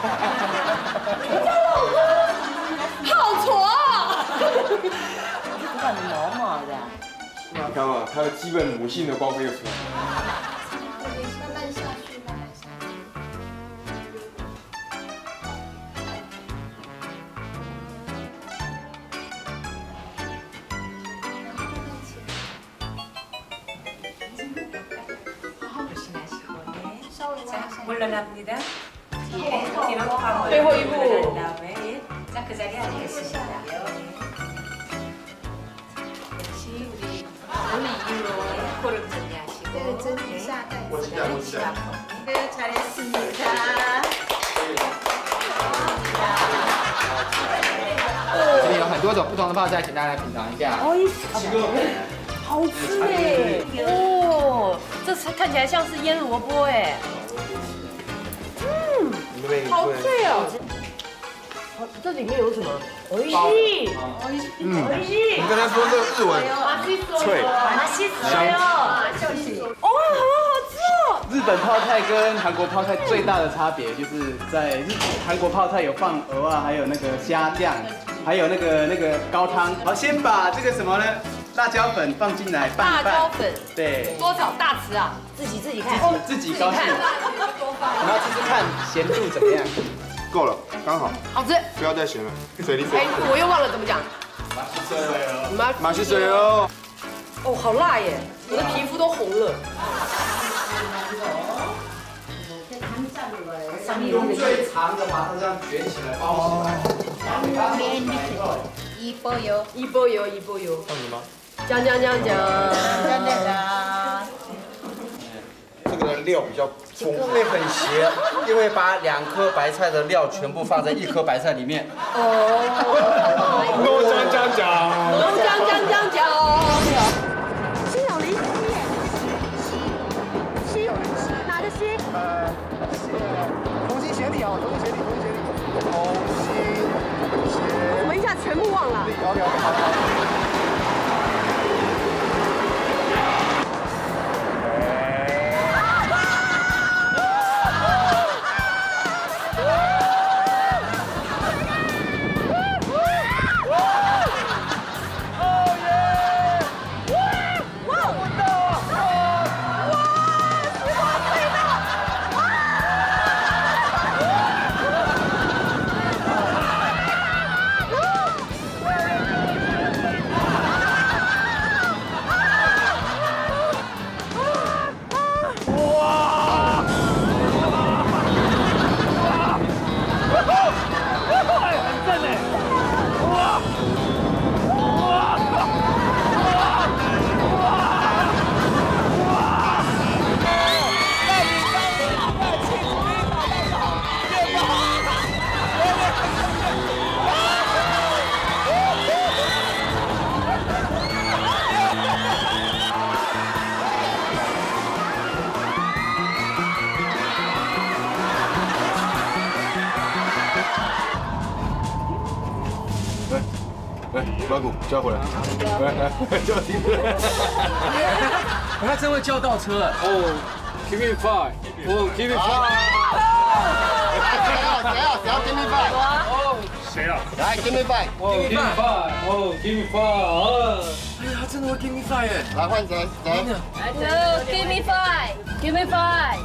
好挫啊！ 头发毛毛的。 那刚好，它的基本母性的光辉就出来了。 慢慢想。 물러납니다. 빼고 이거. 그다음에 자, 그 자리에 앉겠습니다. 역시 우리 오늘 이후로 코를 정리하시고. 네, 잘했습니다. 这里有很多种不同的泡菜，请大家来品尝一下。 好吃哎！哦，这是看起来像是腌萝卜哎。好脆哦！这里面有什么？おいしい， 你跟他说这个日文，脆， 哇，好好吃哦！ 日本泡菜跟韩国泡菜最大的差别就是在韩国泡菜有放鹅啊，还有那个虾酱，还有那个高汤。好，先把这个什么呢？辣椒粉放进来拌一拌。辣椒粉。对。 多少大匙啊？自己看。 自己高兴。然后试试看咸度怎么样？ 够了，刚好。 好吃。 不要再咸了，水里水。 哎，我又忘了怎么讲。 马西水哦。 哦，好辣耶！我的皮肤都红了。 用最长的把它这样卷起来包起来。 一波油。 放什么？姜。 这个的料比较丰富，会很咸，因为把2颗白菜的料全部放在1颗白菜里面。 弄姜。 心有灵犀耶！哪个犀？ 同心协力啊，同心协力。 我怎么一下全部忘了？ 好。把鼓叫回来，来叫停车。 他真会叫倒车。 哦 ，Give me five， 哦 ，Give me five。 谁要 Give me five？ 哦，谁啊？ 来 Give me five， 哦 ，Give me five， 哦 ，Give me five。 哎呀，他真的会 Give me five 耶！ 来换谁 ？Give me five，Give me five。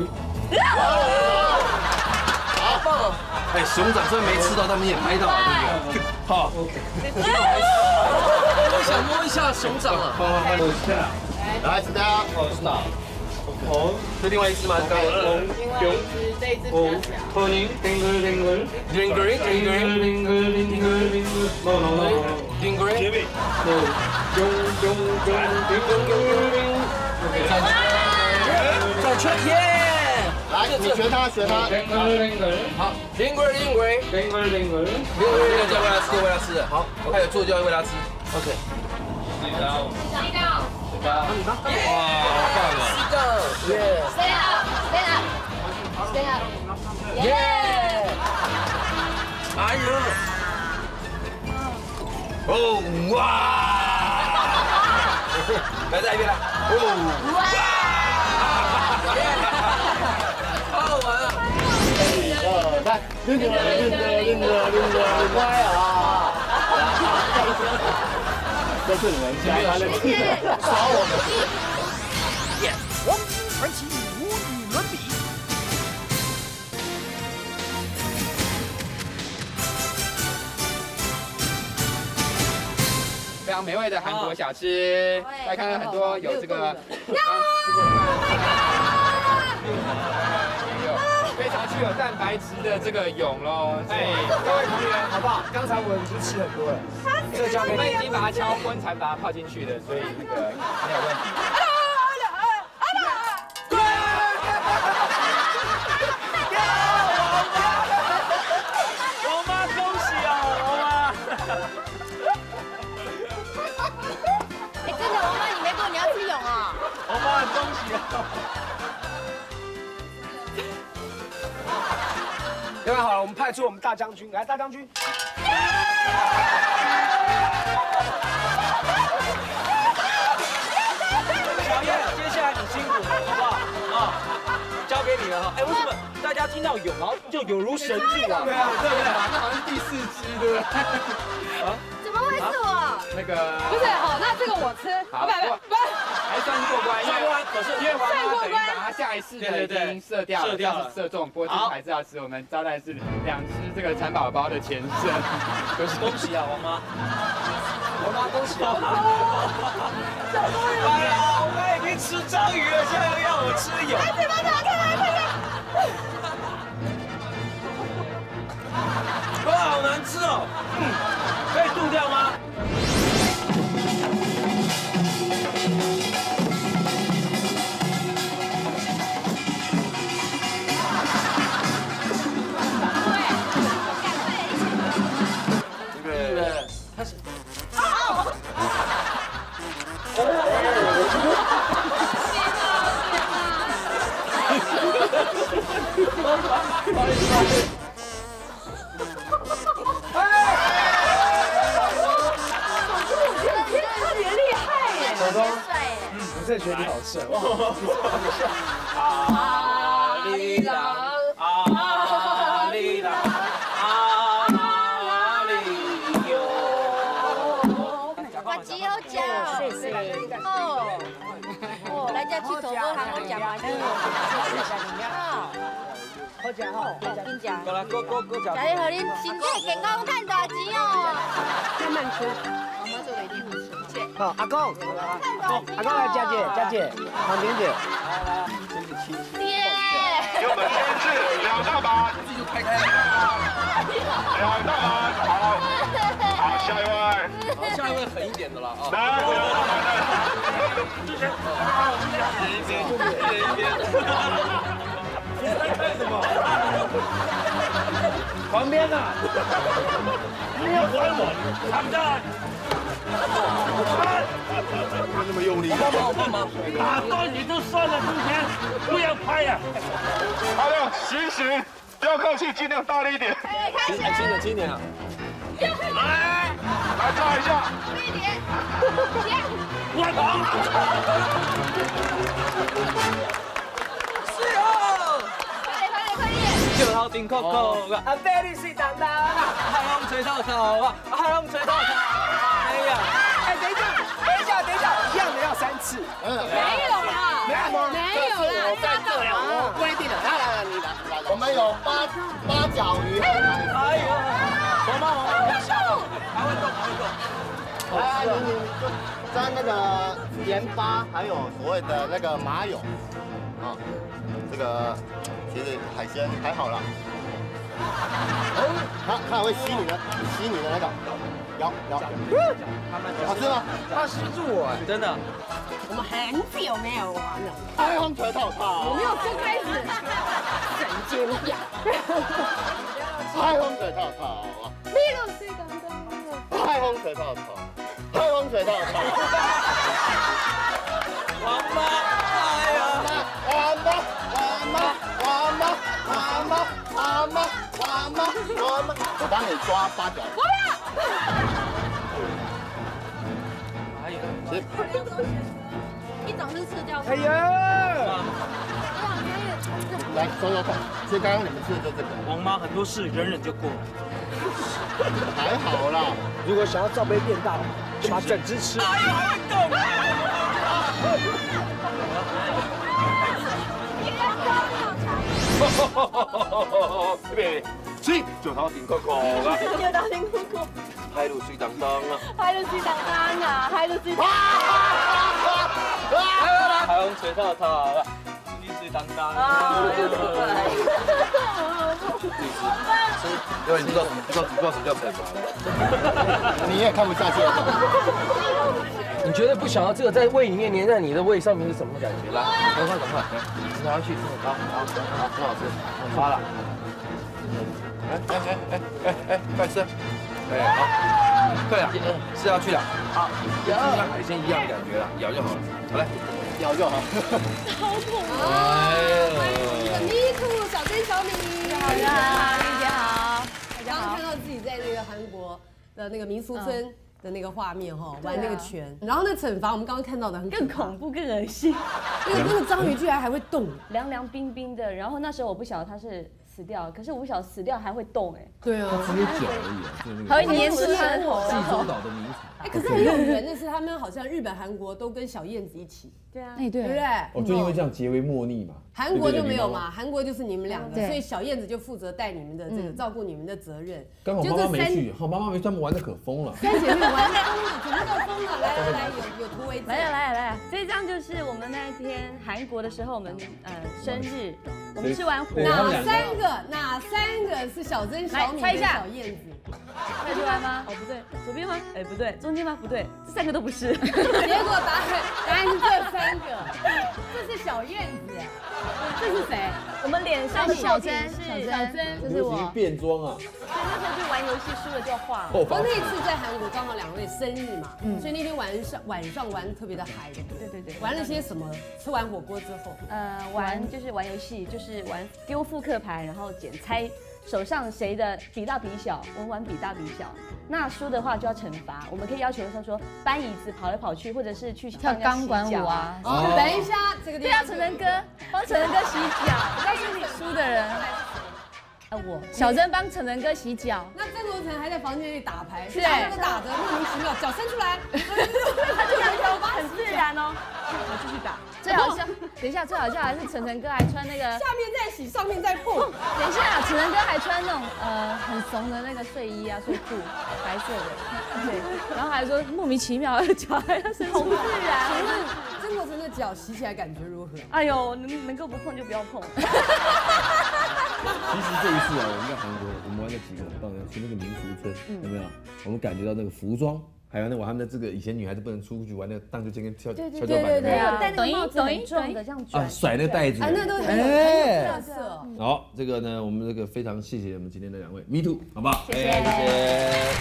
好棒哦！哎，熊掌虽然没吃到，但你也拍到了，对不对？好 ，OK。我想摸一下熊掌啊！ 来 ，stop， stop。 哦，是另外一只吗？刚刚这一只比较小。 哦，您 ，Dingle。 转圈耶！ 来，你学他。 好，Dingle。叫为他吃。好，他有做就要为他吃。OK。哇，好棒啊！耶 Stand up。耶！ 哎呦！哦哇！来再一遍来！哦哇！好好玩啊！ 来，拎着，乖啊！这是你们家的耍我们。 黄金传奇无与伦比。 非常美味的韩国小吃，来看看很多有这个。 非常具有蛋白质的这个蛹喽。哎，各位同学，好不好？刚才我们已经吃很多了，这交给你们已经把它敲昏才把它泡进去的，所以那个没有问题。 王妈恭喜啊，王妈！ 哎，真的，王妈你没过，你要吃蛹啊？ 王妈恭喜啊！ 准备好了，我们派出我们大将军来，大将军。 小燕，接下来你辛苦了，好不好？啊，交给你了哈。哎，为什么大家听到蛹，然后就有如神助啊？ 对啊，对不对？那好像是第4只，对不对？ 啊？怎么会是我？ 那个不是，好，那这个我吃。 好，不，还算过关，因为王妈等于把他下一次的已经射掉了，射中，不过这还是要吃。我们招待是2只这个蚕宝宝的前身， 恭喜啊，王妈！王妈恭喜啊！ 哎呀，我刚已经吃章鱼了，现在又要我吃蛹。 来，嘴巴拿开来，快点！ 哇，好难吃哦。可以吐掉吗？ 他是。 特别厉害耶！ 手中，你这觉得你好吃啊！里郎，啊里郎，啊里哟。 我只好食哦，来这佚佗，我行我食嘛，好食吼，紧食。 过来，过食。 食咧，互恁身体健康赚大钱哦。 慢慢吃。 我妈做的一定好吃。 好，阿公，阿公来，佳姐，旁边点。来， 爹。 给我们先是2大把， 自己就开了。 2大把，好，下一位。 好，下一位狠一点的了啊。 来， 一人一边。 你在干什么？ 旁边呢？ 不要管我，躺着。 不要那么用力。 我帮忙。打断你就算了，今天不要拍呀。好了，行，不要客气，尽量大力一点。 轻点啊。 来照一下。 一点。 快跑！ 是哦。快点！ 就好顶 Coco 啊，贝利水当当啊，海风吹透透啊，海风吹透透。哎呀， 哎，等一下，一样的要3次。 没有啦，没有啦， 在这了，我规定的。来，你来，我们有八角鱼。 哎呦，王妈，还会动。 来，你就沾那个盐巴，还有所谓的那个麻油，啊，这个其实海鲜还好啦。看会吸你的那个，咬，好吃吗？ 他吸住我哎， 真的。 我们很久没有玩了。 太空舌头套， 我没有刚开始。神经病。 太空舌头套， 你都是刚刚。 太空舌头套，太空舌头套。 王妈，哎呀， 王妈，我帮你抓8角。 我不要。 哎呀， 一种是吃掉。 哎呀！ 来，收看，其实刚刚你们吃的就这个。 王妈很多事忍就过了。 还好啦， 如果想要罩杯变大，就把整只吃。 哎呦，会动！ 吃就好顶 Coco 啦， 就到顶 Coco， 海陆水当当啊， 海陆水当当啊，海陆水。 海风吹透透啊， 你最当当。 啊，又出来。 因为你不知道什么叫惩罚，你也看不下去。 你绝对不想要这个在胃里面粘在你的胃上面是什么感觉？来，赶快，吃下去，好，很好吃，发了。 快吃！好，快点，吃下去了。好，跟海鲜一样的感觉了，咬就好了。好嘞，咬就好。 好恐怖！欢迎我们的 Me Too 小珍、小米， 大家好，丽姐好，大家好。 刚刚看到自己在那个韩国的那个民俗村的那个画面哈，玩那个拳，然后那惩罚我们刚刚看到的更恐怖、更恶心。 那个章鱼居然还会动， 凉凉冰冰的。然后那时候我不晓得它是死掉，可是我不晓得死掉还会动哎。 对啊， 只有脚而已， 还会粘住它的头。 济州岛的名产。 可是很有缘的是，他们好像日本、韩国都跟小燕子一起。 对啊， 对不对？ 哦，就因为这样结为莫逆嘛。 韩国就没有嘛，韩国就是你们两个，所以小燕子就负责带你们的这个照顾你们的责任。 刚好妈妈没去，妈妈没去，他们玩的可疯了。 三姐妹玩疯了，怎么叫疯了？来，有图为证。 来，这一张就是我们那一天韩国的时候，我们生日，我们吃完火锅。 哪三个是小珍、小米跟小燕子？ 猜出来吗？哦，不对，左边吗？哎，不对，中间吗？不对，这三个都不是。 结果答案是这三个，这是小燕子，这是谁？ 我们脸上的小珍是小珍， 这是我。 变装啊！ 所以那时候就玩游戏输了就要画。 我那次在韩国刚好2位生日嘛，所以那天晚上玩得特别的嗨。 对。 玩了些什么？吃完火锅之后， 玩游戏，就是玩丢扑克牌，然后猜手上谁的比大比小，我们玩比大比小。那输的话就要惩罚，我们可以要求他说搬椅子跑来跑去，或者是去跳钢管舞啊。 等一下，这个对啊，成人哥帮成人哥洗脚，但是你输的人。我小珍帮成人哥洗脚， 那郑国成还在房间里打牌， 是打着莫名其妙，脚伸出来， 他就这样很自然哦。我继续打，最好笑，等一下最好笑还是成人哥还穿那个下面在洗，上面在碰。 等一下，成人哥还穿那种很怂的那个睡衣啊睡裤，白色的，对，然后还说莫名其妙脚还要伸出，自然。 请问郑国成的脚洗起来感觉如何？ 哎呦，能够不碰就不要碰。 其实这一次啊，我们在韩国，我们玩了几个很棒的，去那个民俗村，有没有？我们感觉到那个服装，还有那我他们的这个以前女孩子不能出去玩那个荡秋千跟跷跷板， 戴那个帽子很重的这样转， 甩那个袋子， 那都很有特色。 好，这个呢，我们这个非常谢谢我们今天的2位 Me Too， 好不好？ 谢谢。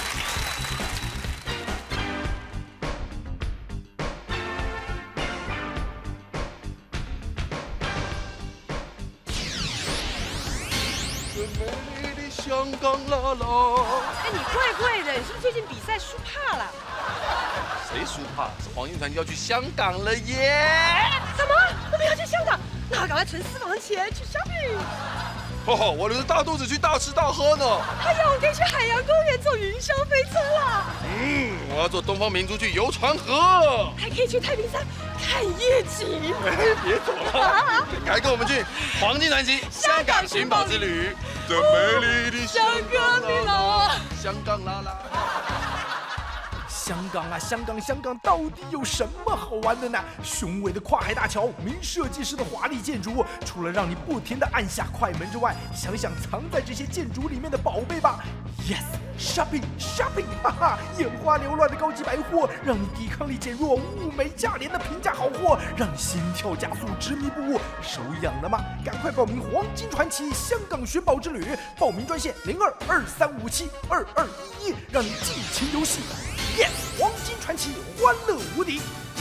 香港啦啦！ 哎，你怪怪的，你是不是最近比赛输怕了？ 谁输怕？是黄金传奇要去香港了耶！ 什么？我们要去香港？那赶快存私房钱去 shopping。 哦，我留着大肚子去大吃大喝呢。 哎呀，我可以去海洋公园坐云霄飞车了。 我要坐东方明珠去游船河。 还可以去太平山看夜景。 哎，别走了，赶跟我们去黄金传奇香港寻宝之旅。这美丽的香港啦，香港啦啦。香港啊，香港到底有什么好玩的呢？雄伟的跨海大桥，名设计师的华丽建筑，除了让你不停地按下快门之外，想想藏在这些建筑里面的宝贝吧。Yes， shopping， 哈哈，眼花缭乱的高级百货，让你抵抗力减弱，物美价廉的平价好货，让你心跳加速，执迷不悟。手痒了吗？赶快报名黄金传奇香港寻宝之旅，报名专线0223572211，让你尽情游戏。Yes， 黄金传奇，欢乐无敌。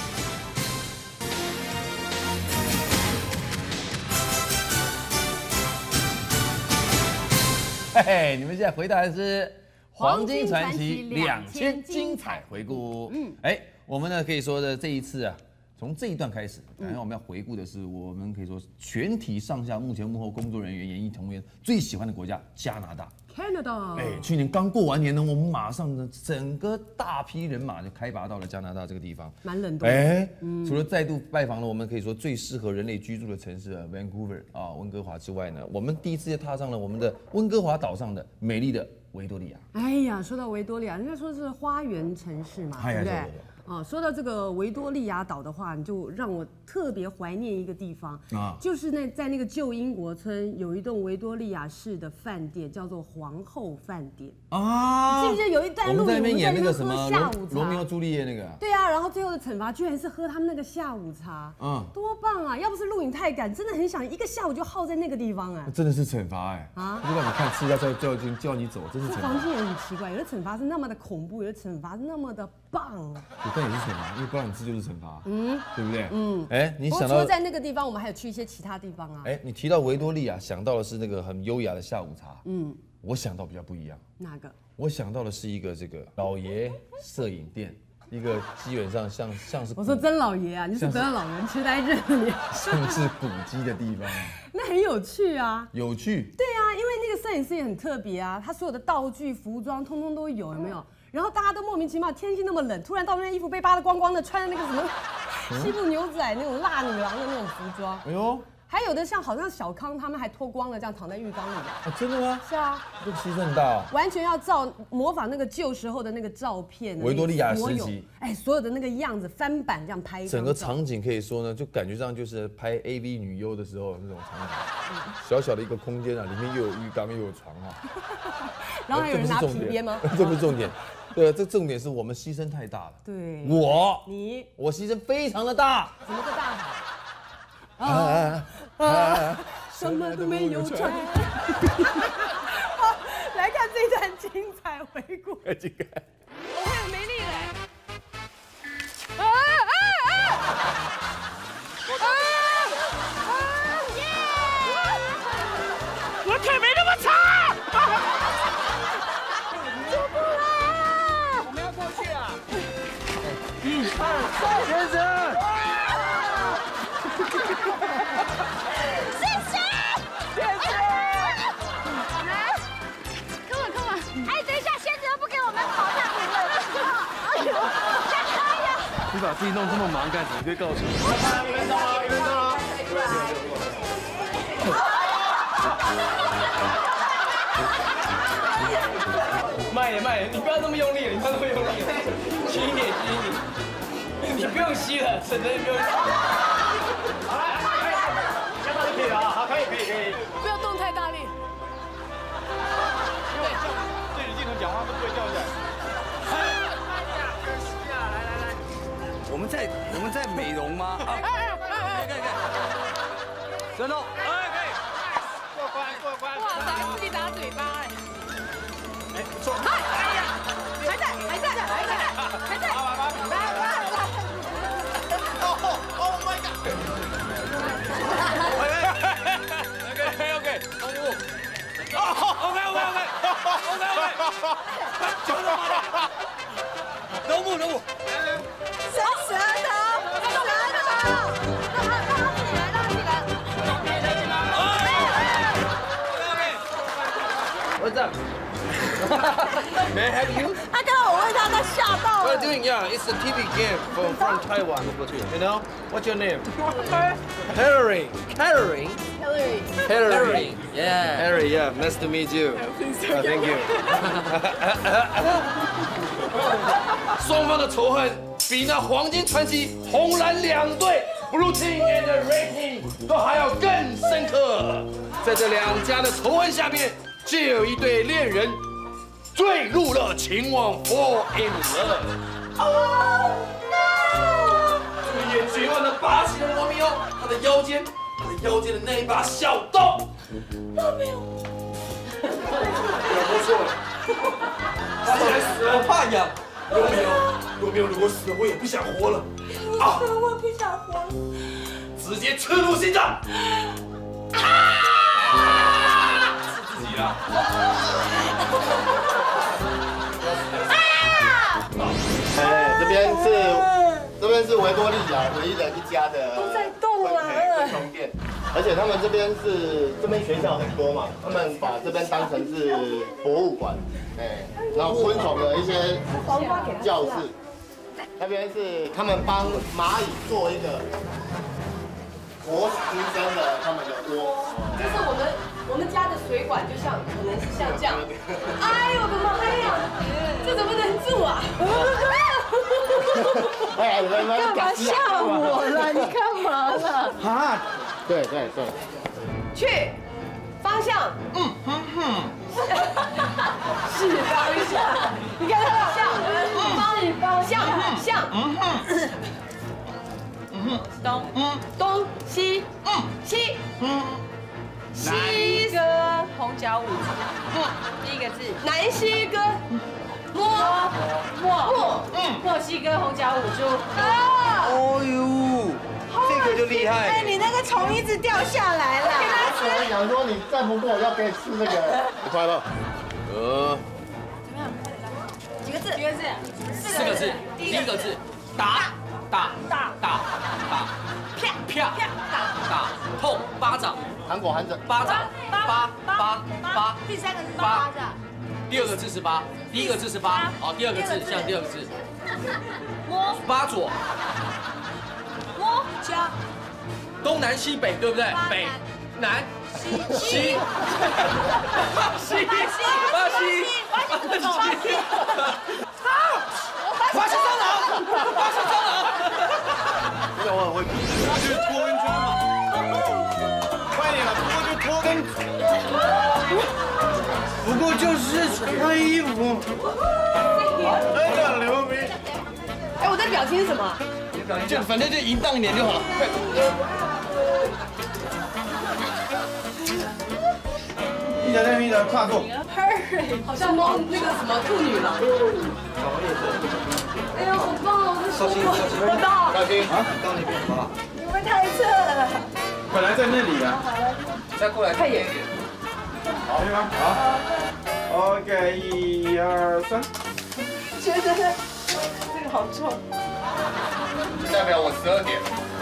嘿嘿，你们现在回答的是黄金传奇2000精彩回顾。我们呢可以说的这一次啊，从这一段开始，然后我们要回顾的是我们可以说全体上下幕前幕后工作人员、演艺同仁最喜欢的国家加拿大。 Canada， 去年刚过完年呢，我们马上呢整个大批人马就开拔到了加拿大这个地方， 蛮冷的。 除了再度拜访了我们可以说最适合人类居住的城市Vancouver 啊温哥华之外呢，我们第一次也踏上了我们的温哥华岛上的美丽的维多利亚。 哎呀，说到维多利亚，人家说是花园城市嘛，对不对？ 哦，说到这个维多利亚岛的话，你就让我特别怀念一个地方啊，就是在那个旧英国村有一栋维多利亚式的饭店，叫做皇后饭店啊。记不记得有一段录影，我们在那边喝下午茶， 罗密欧朱丽叶那个？ 对啊，然后最后的惩罚居然是喝他们那个下午茶，多棒啊！要不是录影太赶，真的很想一个下午就耗在那个地方哎。 真的是惩罚哎啊！就让你看吃一下叫你走，真是惩罚。 房间也很奇怪，有的惩罚是那么的恐怖，有的惩罚是那么的棒。 但也是惩罚，因为不让你吃就是惩罚，对不对？你想到除了在那个地方，我们还有去一些其他地方啊。 你提到维多利亚，想到的是那个很优雅的下午茶，我想到比较不一样。 哪个？ 我想到的是一个这个老爷摄影店，一个基本上像是我说曾老爷啊，你是得了老人痴呆症你像是古迹的地方， 那很有趣啊。 有趣？ 对啊，因为那个摄影师也很特别啊，他所有的道具、服装通通都有没有？然后大家都莫名其妙，天气那么冷，突然到那边衣服被扒得光光的，穿的那个什么西部牛仔那种辣女郎的那种服装。哎呦，还有的好像小康他们还脱光了，这样躺在浴缸里的。 真的吗？ 是啊， 这个牺牲很大。 完全要模仿那个旧时候的那个照片， 维多利亚时期， 所有的那个样子翻版这样拍。 整个场景可以说呢，就感觉上就是拍 AV 女优的时候那种场景，小小的一个空间啊，里面又有浴缸又有床啊。 然后还有人拿皮鞭吗？ 这不是重点。对，这重点是我们牺牲太大了。 对， 我牺牲非常的大。 怎么个大法？什么都没有穿。好，来看这段精彩回顾。我快有没力了。 我腿没那么长。先生， 谢谢， 谢谢。 来 ，come on， 哎，等一下，先生不给我们跑上去了。哎呦，加开呀！ 你把自己弄这么忙干什么？可以告诉我。 1分钟了，1分钟了。慢一点，慢一点，你不要这么用力，你不要这么用力，轻一点，轻一点。你不用吸了，省得你不用吸。好了，这样就可以了啊，好，可以。 不要动太大力。 对，对着镜头讲话都不会掉下来。来， 我们在美容吗？可以。真的，可以。 过关。 哇塞，自己打嘴巴哎。 说。 还在。 Oh my god！ OK， 动物。OK， 动物。 舌头。让起来。 What's up? May I help you? 他刚刚我问他吓到了。 What are you doing? Yeah, it's a TV game from Taiwan. You know? What's your name? Hillary. Yeah. Harry, yeah. Nice to meet you. Thank you. 双方的仇恨比那黄金传奇红蓝两队 Blue Team and Red Team 都还要更深刻。在这两家的仇恨下面，就有一对恋人坠入了情网 ，fall in love。一眼绝望的拔起了罗密欧，他的腰间的那一把小刀。罗密欧，我错了，他竟然死了，我怕痒。罗密欧如果死了，我也不想活了。啊！ 我不想活了。 直接刺入心脏。是自己了。 这边是维多利亚唯一的一家的都在动了昆虫店，而且他们这边学校很多嘛，他们把这边当成是博物馆，然后昆虫的一些教室，那边是他们帮蚂蚁做一个活生生的他们的窝， 就是我们家的水管就像可能是像这样，哎呦我的妈呀，这怎么能住啊？ 哎， 干嘛吓我了？你干嘛了？ 啊，对， 去，方向，是方向，你看他向，东西，西歌红脚舞族，第一个字， 南西歌， 墨西哥红脚舞猪。 哦呦，这个就厉害。 哎，你那个虫一直掉下来了。 我跟讲说，你再不过，要给你吃那个。快乐。 几个字？ 四个字。第一个字，打，啪，打，痛，巴掌。 韩国韩整。 巴掌，八。 第三个字是巴掌。 第二个字是八，第一个字是八，好，第二个字像第二个字。巴左。 加。 东南西北，对不对？北、南、西。巴西。发现蟑螂。 我很会比，就是脱跟穿嘛。快点了，不过就是穿衣服。真的牛逼！ 哎，我的表情是什么？ 就反正就淫荡一点就好了。咪的跨坐。 好像那个什么兔女郎。哎呦，好棒哦！我到。 小心啊！到那边好不好？ 你们太侧了。 本来在那里啊。 再过来太远。 好，对吗？好。OK， 1、2、3。 觉得这个好重。 代表我12点。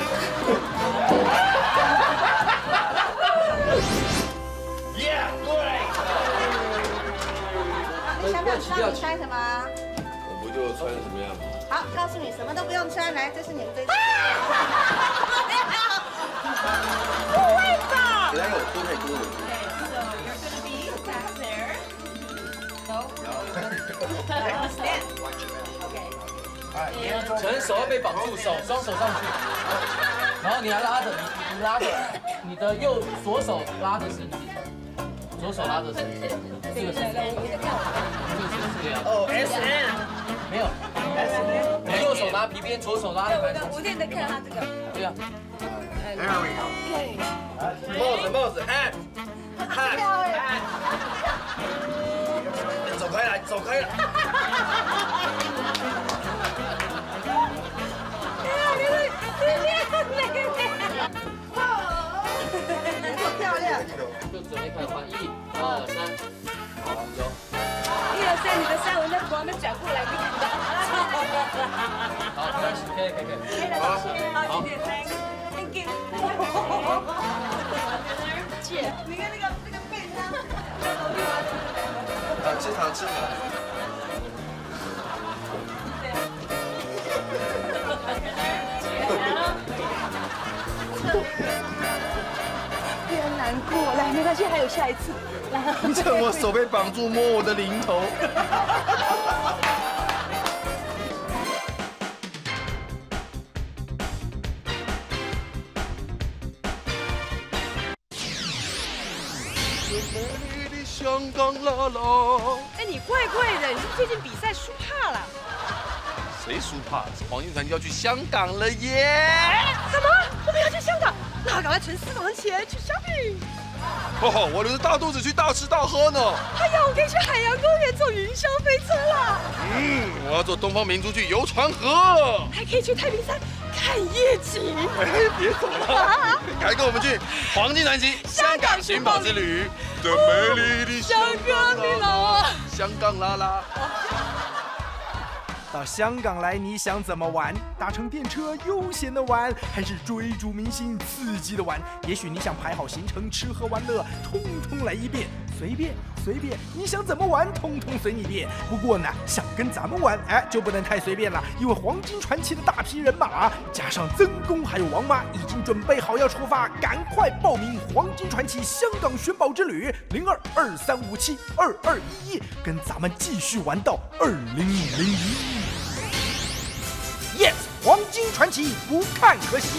Yeah， 对。你想不想知道你穿什么？ 我不就穿什么样？ 好，告诉你，什么都不用穿，来，这是你们这次。不会吧？ 本来有多太多了。 陈手要被绑住，双手上去，然后你还拉着，你拉着，你的左手拉着绳子，左手拉着绳子，这个绳子，这样。哦 ，SM 没有 ，SM， 你右手拿皮鞭，左手拉着白绳。 我现在看他这个。 对啊。 There we go。帽子，哎，走开了。 漂亮！ 就准备开始换，1、2、3，好，走。 1、2、3，你的三文在旁边转过来，你看到？ 好，没关系，可以。 好，Thank you。姐，你看那个背上。 吃糖。 别难过，来，没关系，还有下一次。 趁我手被绑住，摸我的零头。香港啦啦！ 哎，你怪怪的，你是不是最近比赛输怕了？ 谁输怕？黄金传奇要去香港了耶！ 什么？我们要去香港？那赶快存4万钱去 shopping。 哦，我留着大肚子去大吃大喝呢。 哎呀，我可以去海洋公园坐云霄飞车啦。 我要坐东方明珠去游船河。 还可以去太平山看夜景。 哎，别走了，赶跟我们去黄金传奇香港寻宝之旅的美丽的香港啦！香港啦啦。 到香港来，你想怎么玩？搭乘电车悠闲的玩，还是追逐明星刺激的玩？也许你想排好行程，吃喝玩乐，通通来一遍，随便，你想怎么玩，通通随你便。不过呢，想跟咱们玩，哎，就不能太随便了，因为黄金传奇的大批人马，加上曾公还有王妈，已经准备好要出发，赶快报名黄金传奇香港寻宝之旅0223572211，跟咱们继续玩到2001。 金传奇》，不看可惜。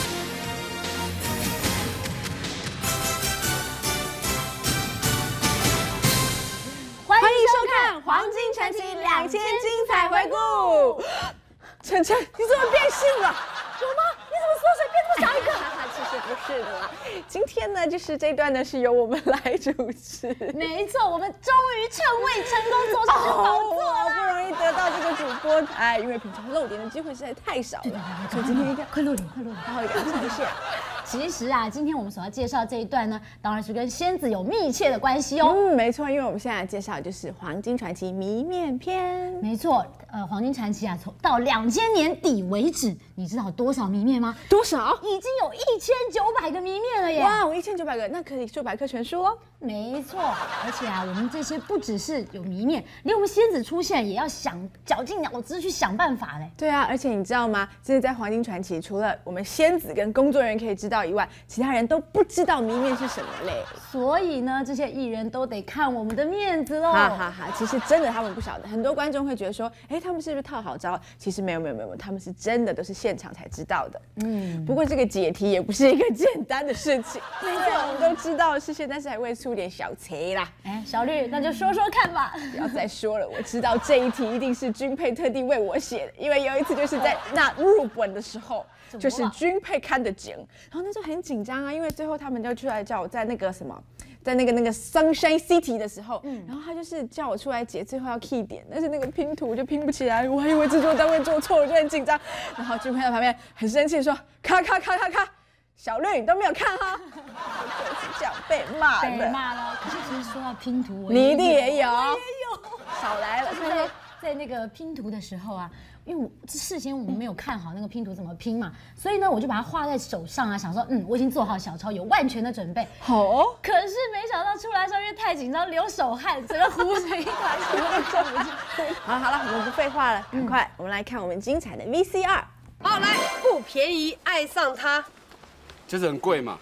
欢迎收看《黄金传奇2000精彩回顾》。晨晨，你怎么变性了？有吗？你怎么缩水变这么小一个？其实不是的啦。今天呢，就是这段呢是由我们来主持。 没错，我们终于趁位成功坐上这个宝座好不容易得到这个主播台，因为平常露脸的机会实在太少了，所以今天一定要快露脸，好好给他上一下。 其实啊，今天我们所要介绍这一段呢，当然是跟仙子有密切的关系哦。 没错，因为我们现在介绍的就是《黄金传奇》谜面篇。 没错，《黄金传奇》啊，从到2000年底为止，你知道多少谜面吗？ 多少？ 已经有1900个谜面了耶！ 哇，1900个，那可以出百科全书喽。 没错，而且啊，我们这些不只是有谜面，连我们仙子出现也要绞尽脑汁去想办法嘞。 对啊，而且你知道吗？这是在《黄金传奇》，除了我们仙子跟工作人员可以知道以外，其他人都不知道谜面是什么嘞。 所以呢，这些艺人都得看我们的面子喽。 哈，其实真的他们不晓得，很多观众会觉得说，哎，他们是不是套好招？其实没有，他们是真的都是现场才知道的。不过这个解题也不是一个简单的事情。没错，我们都知道的是，现在是还会出点小贼啦。 哎，小绿，那就说说看吧。 不要再说了，我知道这一题一定是君佩特地为我写的，因为有一次就是在那入本的时候。就是君佩看的景，然后那时候很紧张啊，因为最后他们就出来叫我在那个什么，在那个 Sunshine City 的时候，然后他就是叫我出来解最后要 key 点，但是那个拼图就拼不起来，我还以为制作单位做错了，我就很紧张。然后君佩在旁边很生气的说：“咔，小绿你都没有看哈。”我就是这样被骂的。 被骂了。可是其实说到拼图， 你一定也有， 少来了。在那个拼图的时候啊。因为事先我们没有看好那个拼图怎么拼嘛，所以呢我就把它画在手上啊，想说我已经做好小抄，有万全的准备。 好， 可是没想到出来的时候因为太紧张流手汗，整个糊成一团，什么都装不进去。 好了，我们不废话了，赶快我们来看我们精彩的 VCR。 好，来，不便宜，爱上他， 就是很贵嘛。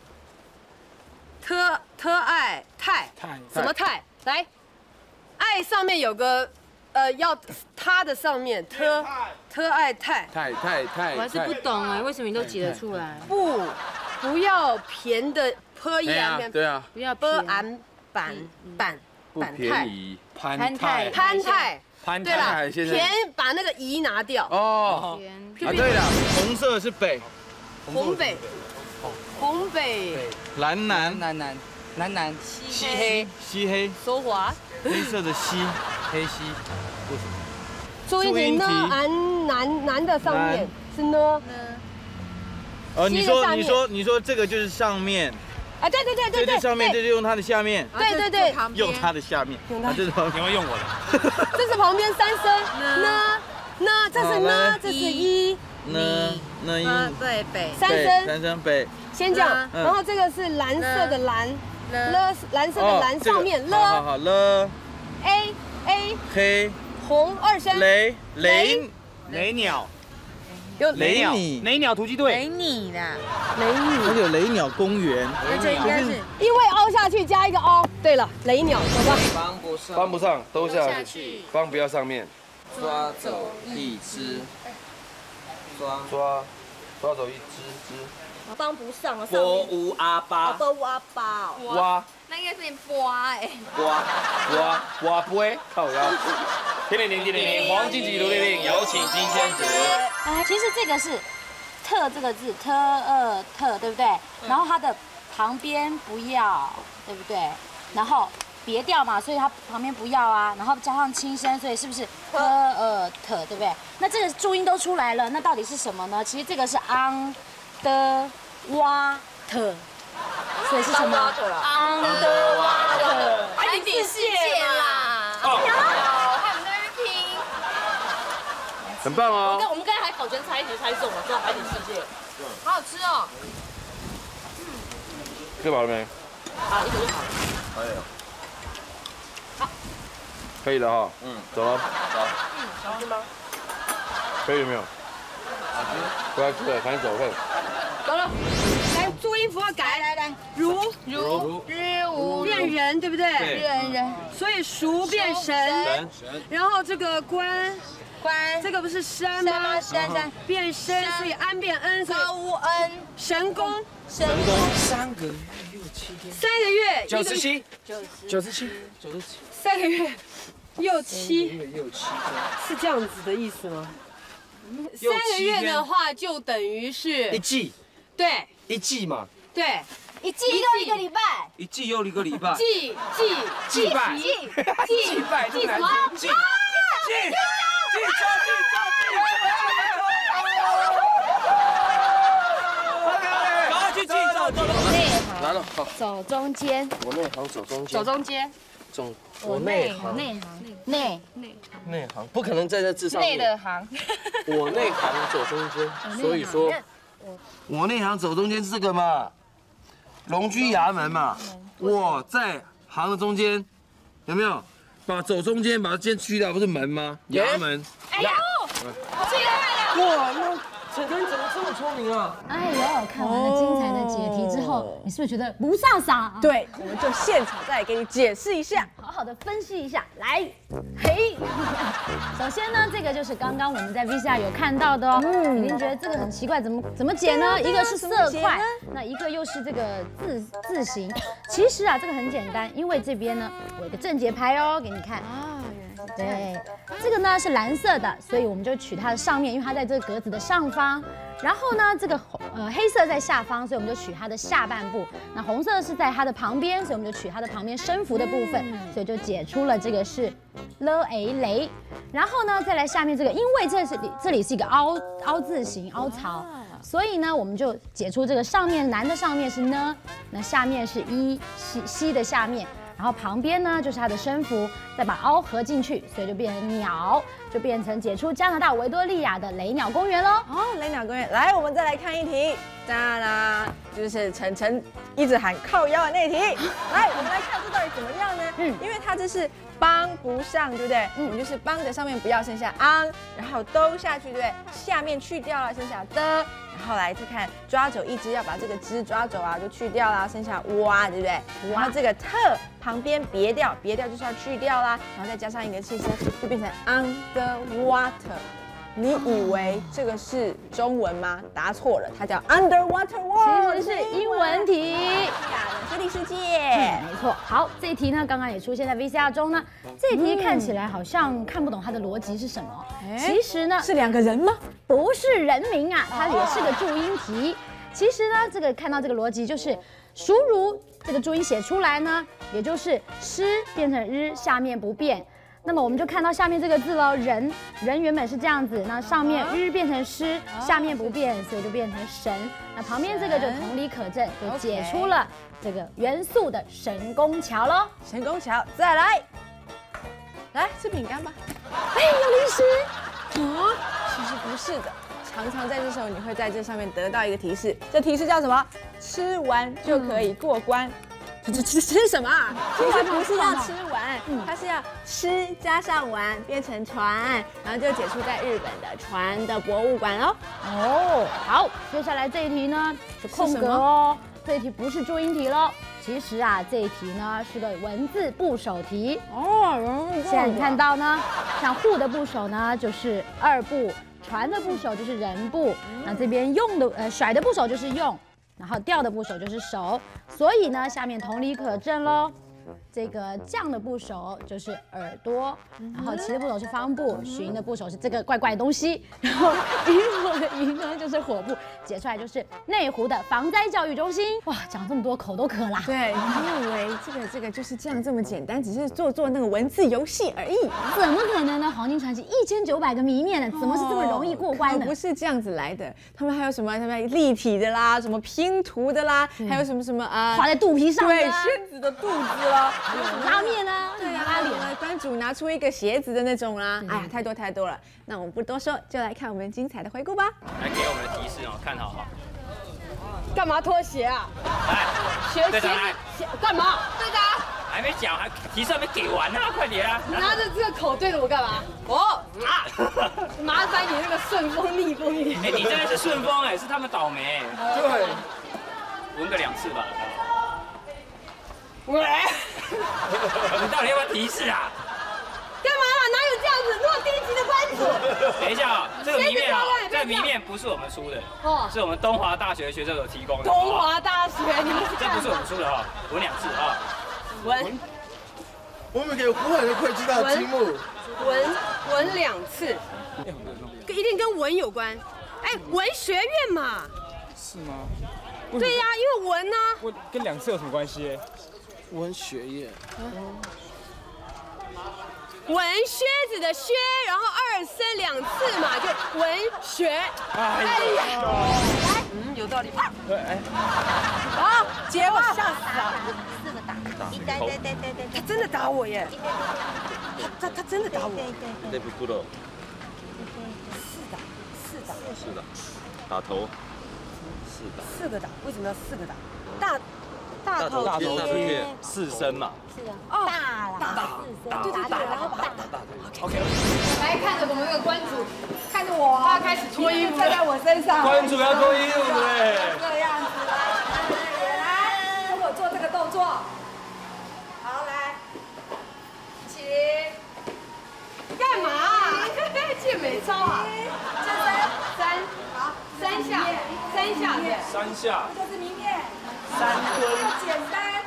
特爱泰，什么泰？来，爱上面有个。要它的上面特爱泰， 我还是不懂哎，为什么你都挤得出来？ 不要便的坡一安面， 对啊， 不要坡安板便宜潘泰，对了，便把那个宜拿掉哦，啊对了，红色是北， 红北， 蓝南，西黑， 说话， 黑色的西，黑西，为什么？ 注意点呢，南的上面是呢。 你说这个就是上面。 啊，对， 这上面就是用它的下面。 对， 用它的下面。这是旁边，你会用我的。 这是旁边三声呢，这是呢，这是一。 对北。 三声北。 先这样，然后这个是蓝色的蓝。蓝色的蓝上面好了 A 黑红2声雷鸟有雷鸟突击队雷你啦还有雷鸟公园这应该是因为凹下去加一个凹对了雷鸟走吧帮不上都下去帮不要上面抓走一只抓走一只帮不上了， 波乌阿巴， 哇，那应该是刮哎， 刮杯，靠腰。1000黄金纪录000，有请金仙子。 其实这个是特这个字，特，对不对？然后它的旁边不要，对不对？然后别调嘛，所以它旁边不要啊，然后加上轻声，所以是不是特，对不对？那这个注音都出来了，那到底是什么呢？其实这个是的挖特，所以是什么？under water， 海底世界啦！ 哦， 他们在那边拼， 很棒哦。 我们刚才还考全猜题猜中了，说海底世界， 好好吃哦。 吃饱了没？ 好，一口就好了。 可以了。好，可以了哈。走了。 小是吗？ 可以有没有？不要吃了，赶紧走，快点。 走了，来注音符号改，来，如日无变人，对不对？ 人， 所以熟变神，然后这个关关。 这个不是山吗？ 山变身，所以安变恩， 高屋恩， 神功。 3个月又7天。 3个月。 97。 3个月又7。是这样子的意思吗？3个月的话，就等于是 1季。 对。 1季嘛。 对。 1季又1个礼拜 ，1季又1个礼拜， 祭拜， 祭拜， 祭什么？ 祭赶快去祭，走。来了，好。 走中间。 我内行走中间。 走中间。 我内行。内行，不可能在这字上面。 内的行。 我内行走中间，所以说，我内行走中间是这个嘛。 龙居衙门嘛，我在行的中间，有没有？把走中间，把它先去掉，不是门吗？衙门。 哎呦，最厉害了！ 哇，那陈真怎么这么聪明啊？ 哎呦，看完了精彩的解题之后，你是不是觉得不飒飒？ 对，我们就现场再给你解释一下， 好好的分析一下。来，嘿，首先呢，这个就是刚刚我们在 VCR 有看到的哦。一定觉得这个很奇怪，怎么解呢？一个是色块，那一个又是这个字形。其实啊，这个很简单，因为这边呢，我有个正节拍哦，给你看。啊，原来是这样。对，这个呢是蓝色的，所以我们就取它的上面，因为它在这个格子的上方。 然后呢，这个黑色在下方，所以我们就取它的下半部。那红色是在它的旁边，所以我们就取它的旁边声符的部分，所以就解出了这个是 了 a 雷。然后呢，再来下面这个，因为这里是一个凹字形凹槽，所以呢，我们就解出这个上面男的上面是呢，那下面是西的下面。 然后旁边呢就是它的声符，再把凹合进去，所以就变成鸟，就变成解出加拿大维多利亚的雷鸟公园喽。 哦，雷鸟公园，来，我们再来看一题，哒啦，就是晨晨一直喊靠腰的那题。来，我们来看这到底怎么样呢？因为它这是帮不上，对不对？我们就是帮的上面不要，剩下 on， 然后都下去，对不对？下面去掉了，剩下的。 然后来再看抓走一只，要把这个只抓走啊，就去掉啦，剩下哇，对不对？然后这个特旁边别掉就是要去掉啦，然后再加上一个气声，就变成 underwater。你以为这个是中文吗？答错了，它叫 underwater world， 其实是英文题。 水底世界， 没错。好，这一题呢，刚刚也出现在 VCR 中呢。这一题看起来好像看不懂它的逻辑是什么。其实呢， 是2个人吗？ 不是人名啊，它也是个注音题。其实呢，这个看到这个逻辑就是输入这个注音写出来呢，也就是诗变成日，下面不变。 那么我们就看到下面这个字喽，人原本是这样子，那上面日变成诗，下面不变，所以就变成神。那旁边这个就同理可证，就解出了这个元素的神功桥喽。 神功桥，再来，来吃饼干吧。 哎，有零食。 哦，其实不是的。 常常在这时候，你会在这上面得到一个提示，这提示叫什么？吃完就可以过关。吃什么啊？其实不是要吃完，它是要吃加上完变成船，然后就解出在日本的船的博物馆哦。 哦，好，接下来这一题呢是空格哦，这一题不是注音题喽。其实啊，这一题呢是个文字部首题哦。现在你看到呢，像户的部首呢就是2部。 船的部首就是人部，那这边用的甩的部首就是用，然后调的部首就是手，所以呢，下面同理可证喽。这个降的部首就是耳朵，然后齐的部首是方部，寻的部首是这个怪怪的东西，然后萤火的萤呢就是火部，解出来就是内湖的防灾教育中心。哇，讲这么多口都渴啦。 对，你以为这个就是这样这么简单，只是做那个文字游戏而已？ 怎么可能呢？黄金传奇1900个谜面呢，怎么是这么容易过关的？ 不是这样子来的，他们还有什么立体的啦，什么拼图的啦，还有什么画在肚皮上的， 对，仙子的肚子啦。 拉面啊， 对啊，拉脸啊，关主拿出一个鞋子的那种啦，哎呀，太多了。那我们不多说，就来看我们精彩的回顾吧。 来给我们的提示哦，看好哈。 干嘛脱鞋啊？ 来， 鞋干嘛？ 队长还没讲，还提示还没给完呢，快点啊！ 你拿着这个口对着我干嘛？麻烦你那个顺风逆风一点。 哎，你真的是顺风哎，是他们倒霉。 对， 闻个2次吧。 喂， 你到底要不要提示啊？ 干嘛啦？哪有这样子落地级的关等一下啊，这个谜面啊，这个谜面不是我们出的，是我们东华大学的学生所提供的。 东华大学，你们这不是我们出的哈，文2次啊。 文， 我们给胡很会知道题目。 文2次，一定跟文有关。哎，文学院嘛。 是吗？ 对呀，因为文呢。 我跟2次有什么关系？ 文学院。 文靴子的靴，然后2声2次嘛，就文学。哎呀，来，有道理。 哎， 好，结我吓死了。 4个打。 对，他真的打我耶！他真的打我。 对不住了。 4打， 打头。 4个打，为什么要4个打？大头贴4声嘛。 是的。哦，大，对，然后大。 OK。 来看着我们那个关主，看着我，他开始脱衣服， 站在我身上。 关主要脱衣服嘞。 这样子，来，跟我做这个动作。好，来，起。 干嘛？健美操啊！3，好，3下，3下对。 3下。 这就是谜面。 3蹲。 简单。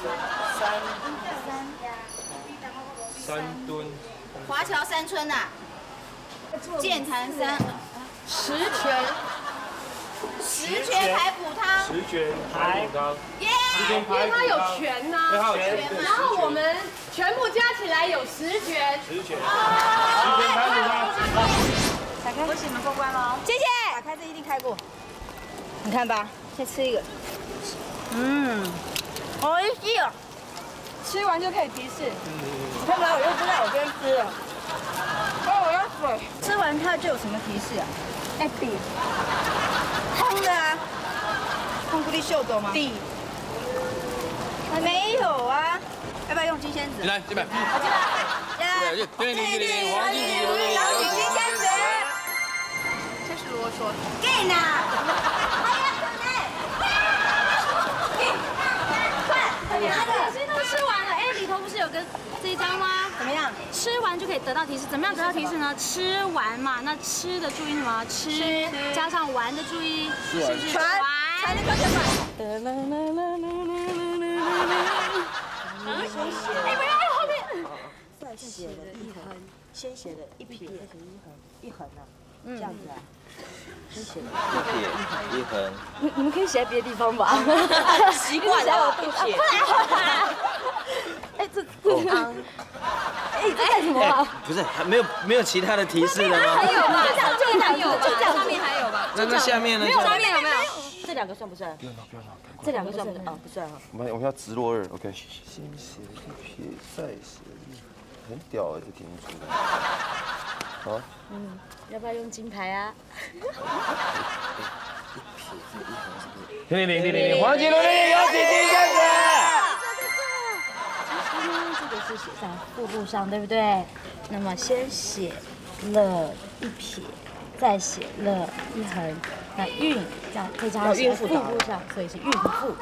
3蹲。 华侨3村呐，健谈3， 十拳排骨汤 ，10拳排骨汤， 耶！ 因为它有拳呐，然后我们全部加起来有10拳。 10拳排骨汤。 打开，恭喜你们过关了， 谢谢。 打开这一定开过。你看吧，先吃一个。好吃哦。吃完就可以提示。你看不来，我就知道我边吃了。我要水。吃完它就有什么提示啊？哎，笔。空的啊。空不力秀走吗？笔。没有啊。要不要用金仙子？ 来，这边。 我这边。 对，黄金比如然后金仙子。 真是啰嗦。 给呢。 吃完了，哎，里头不是有个这一张吗？ 怎么样？ 吃完就可以得到提示，怎么样得到提示呢？吃完嘛，那吃的注音什么？吃加上玩的注音，是不是？船的标准版。 哎，不要后面。再写了一横，先写了一撇一横啊，这样子啊。先写了一横。 你们可以写在别的地方吧？习惯了，不写。哎，这哎，这干什么啊？ 不是，还没有其他的提示了吗？ 还有吧？ 就这样， 上面还有吧？ 那下面呢？ 上面有没有？这2个算不算？不用了。这2个算不算？哦，不算哈。 我们要直落2 ，OK。先写一撇，再写一横，很屌啊，这题目出的。好。 要不要用金牌啊？ 停！黄金龙玲有请金仙子。 其实呢，这个是写在腹部上，对不对？那么先写了一撇，再写了一横，那韵这样再加上写在腹部上，所以是韵腹。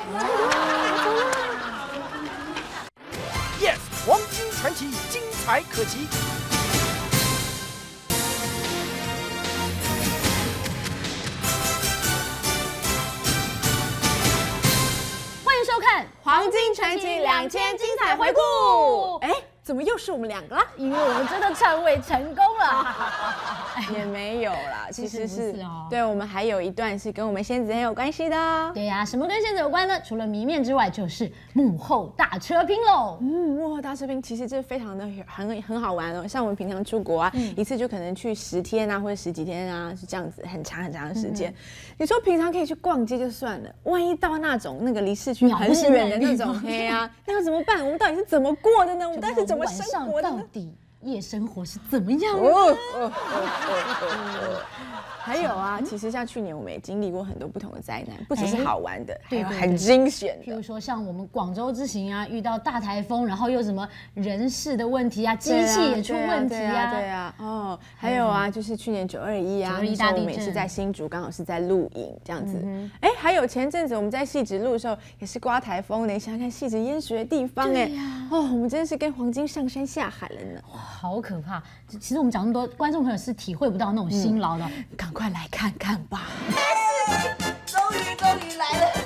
Yes， 黄金传奇，精彩可期。 收看《黄金传奇2000精彩回顾》。哎，怎么又是我们2个啦？ 因为我们真的篡位成功了。 也没有啦，其实是对，我们还有一段是跟我们仙子很有关系的。 对呀，什么跟仙子有关呢？除了谜面之外，就是幕后大车拼喽。 幕后大车拼其实这非常的很好玩哦。像我们平常出国啊，一次就可能去10天啊，或者10几天啊，是这样子很长的时间。你说平常可以去逛街就算了，万一到那种离市区很远的那种黑啊，那要怎么办？我们到底是怎么过的呢？我们到底是怎么生活的呢？ 夜生活是怎么样的？ 还有啊，其实像去年我们也经历过很多不同的灾难，不只是好玩的，还有很惊险的。 譬如说像我们广州之行啊，遇到大台风，然后又什么人事的问题啊，机器也出问题啊。 对啊，哦，还有啊，就是去年921啊，那时候我们也是在新竹，刚好是在露营这样子。哎，还有前阵子我们在汐止录的时候，也是刮台风，你想想看汐止淹水的地方，哎，哦，我们真的是跟黄金上山下海了呢， 哇，好可怕！其实我们讲那么多，观众朋友是体会不到那种辛劳的， 赶快来看看吧。 终于来了，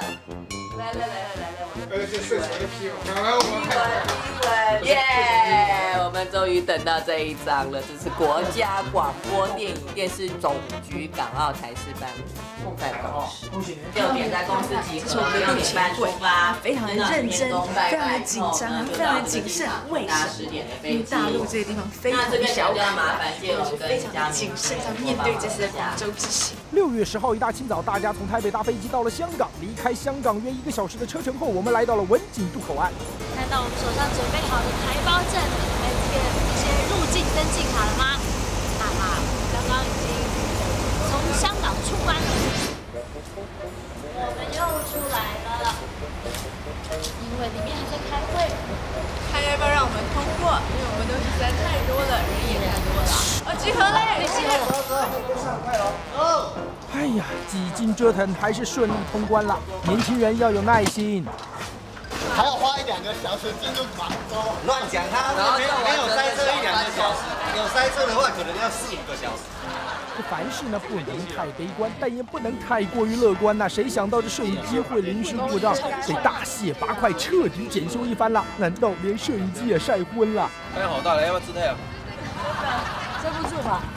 这是谁的批文？来，我们看。 耶！我们终于等到这一张了，这是国家广播电影电视总局港澳台视办在公司，6点在公司集合，6点半出发， 非常的认真，非常的紧张，非常的谨慎。为什么？因为大陆这个地方非常的小可爱，是非常的谨慎，要面对这次的广州之行。 6月10号一大清早，大家从台北搭飞机到了香港。离开香港约1个小时的车程后，我们来到了文景渡口岸。 看到我们手上准备好的台胞证，这些入境登记卡了吗？刚刚已经从香港出关了，我们又出来了，因为里面还在开会， 看要不要让我们通过，因为我们东西实在太多了，人也太多了。集合嘞！ 哎呀，几经折腾还是顺利通关了。年轻人要有耐心。 还要花1-2个小时进入广州。乱讲，他没有塞车1-2个小时，有塞车的话可能要4-5个小时。 凡事呢不能太悲观，但也不能太过于乐观呐。谁想到这摄影机会临时故障，被大卸8块彻底检修一番了？难道连摄影机也晒昏了？ 太阳好大了，要不要吃太阳？ 遮不住吧？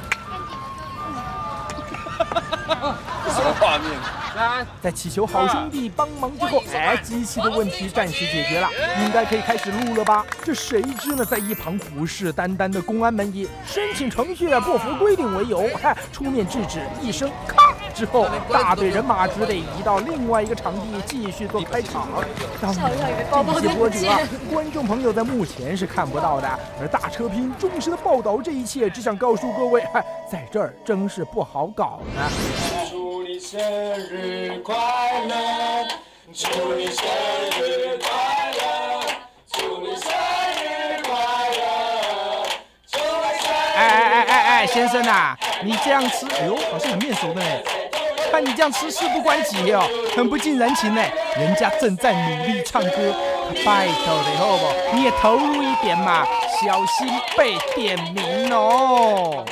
什么画面？ 在祈求好兄弟帮忙之后，机器的问题暂时解决了，应该可以开始录了吧？这谁知呢，在一旁虎视眈眈的公安们以申请程序不符规定为由，出面制止，一声咔之后，大队人马只得移到另外一个场地继续做开场。当然，这些波折观众朋友在目前是看不到的，而大车拼忠实的报道这一切，只想告诉各位，在这儿真是不好搞呢。 祝你生日快乐，祝你生日快乐，祝你生日快乐，祝你生日。 哎，先生啊，你这样吃，哎呦，好像很面熟的呢。看你这样吃事不关己哦，很不近人情呢。人家正在努力唱歌，拜托你好不？你也投入一点嘛，小心被点名哦。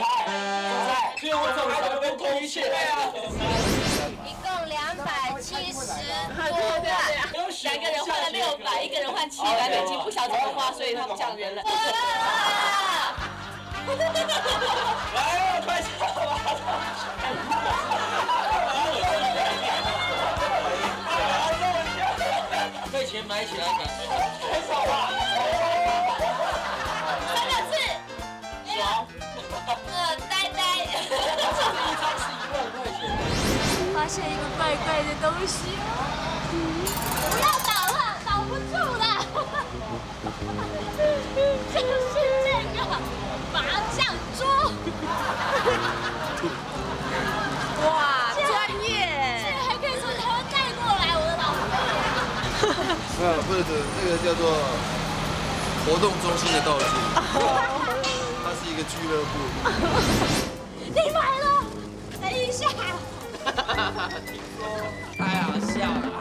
一共270多万，2个人换了600，一个人换700美金，不晓得怎么花，所以他们讲人了。 来了，快笑吧！ 被钱买起来感觉太少了。 3个字， 爽。 呆呆。 一张是1万块钱。 发现一个怪怪的东西不要倒了，倒不住了。就是那个麻将桌。哇，专业！这还可以从台湾带过来，我的老妹。 不是，这个叫做活动中心的道具，它是一个俱乐部。 你买了？等一下。 听说太好笑了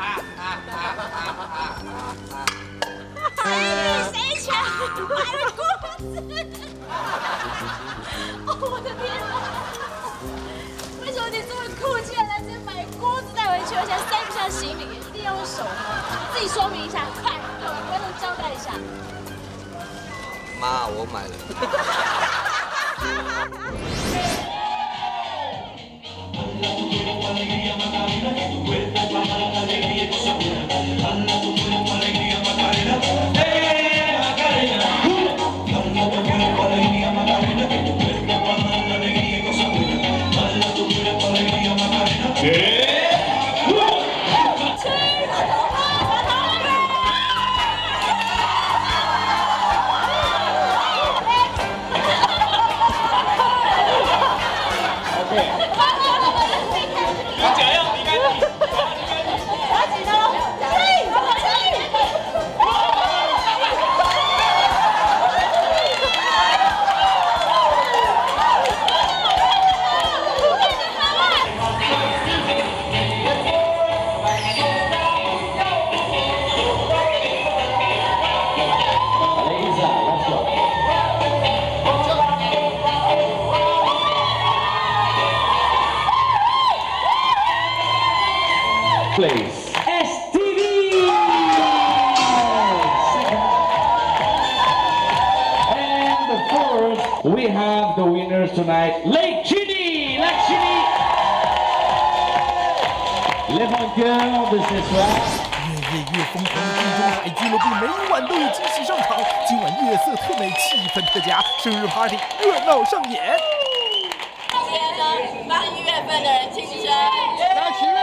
谁抢买了锅子？哦，我的天哪！为什么你这么酷，竟然来这买锅子带回去，而且塞不下行李，一定要用手吗？自己说明一下，快，给我们观众交代一下。 妈，我买了。 Please. STV. And the fourth, we have the winners tonight, Lakshmi. Les vainqueurs de ce soir. 越疯狂的地中海俱乐部每晚都有惊喜上场，今晚月色特美，气氛特佳，生日 party 热闹上演。 今天呢，帮1月份的人庆生，来许愿！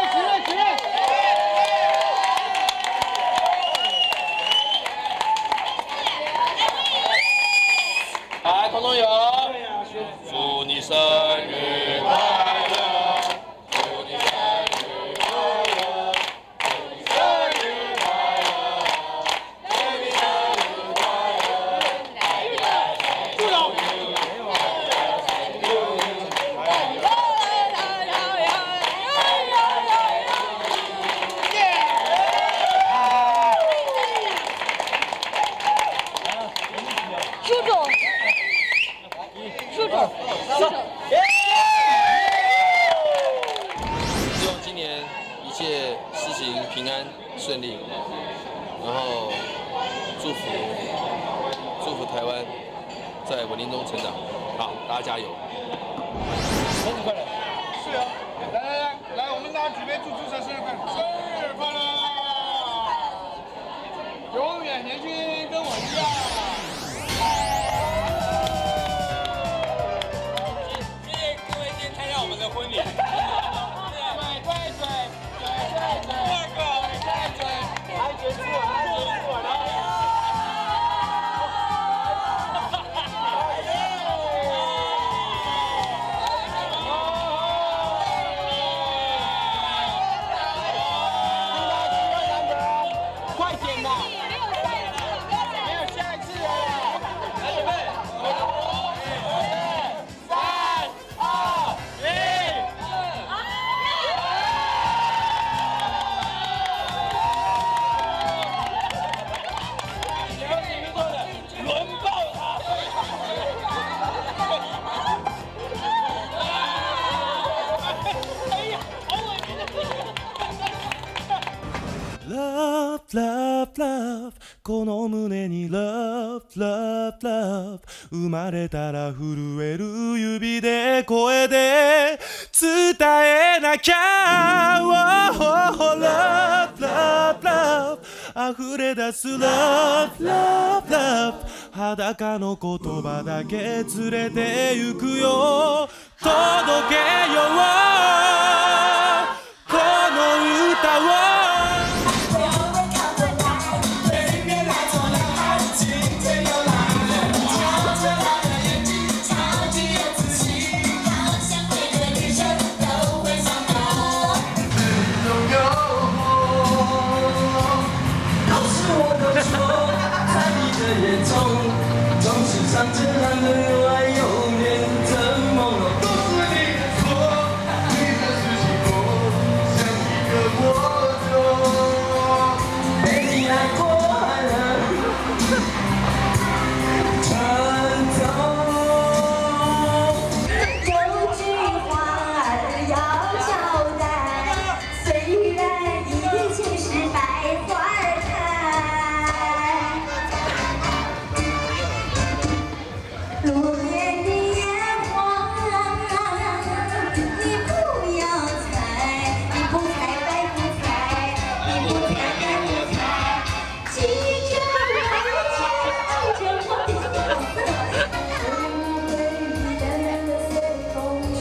来，空中有，祝你生日快乐！ 希望今年一切事情平安顺利，然后祝福台湾在稳定中成长。好，大家加油！生日快乐！是啊，来，我们大家举杯祝朱晨生日快乐！生日快乐！永远年轻，跟我一样。 我们的婚礼，快点吧，没有下一次了，来准备。 Love, love, love この胸に Love, love, love 生まれたら震える指で声で伝えなきゃ oh, Love, love, love 溢れ出す Love, love, love 裸の言葉だけ連れて行くよ届けようこの歌を唱着让人有爱永远的朦胧，都是你的错，你的事情我像一个魔咒，被你爱过了，穿透。 有句话儿要交代，虽然一切是百花开。 落叶的烟花，你不要猜，你不猜白不猜，你不猜白不猜，记着我，记着我的角色，不会淡淡的随风去，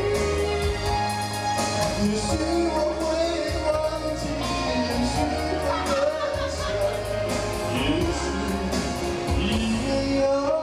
你是我会忘记，你是我的想，也是一眼要。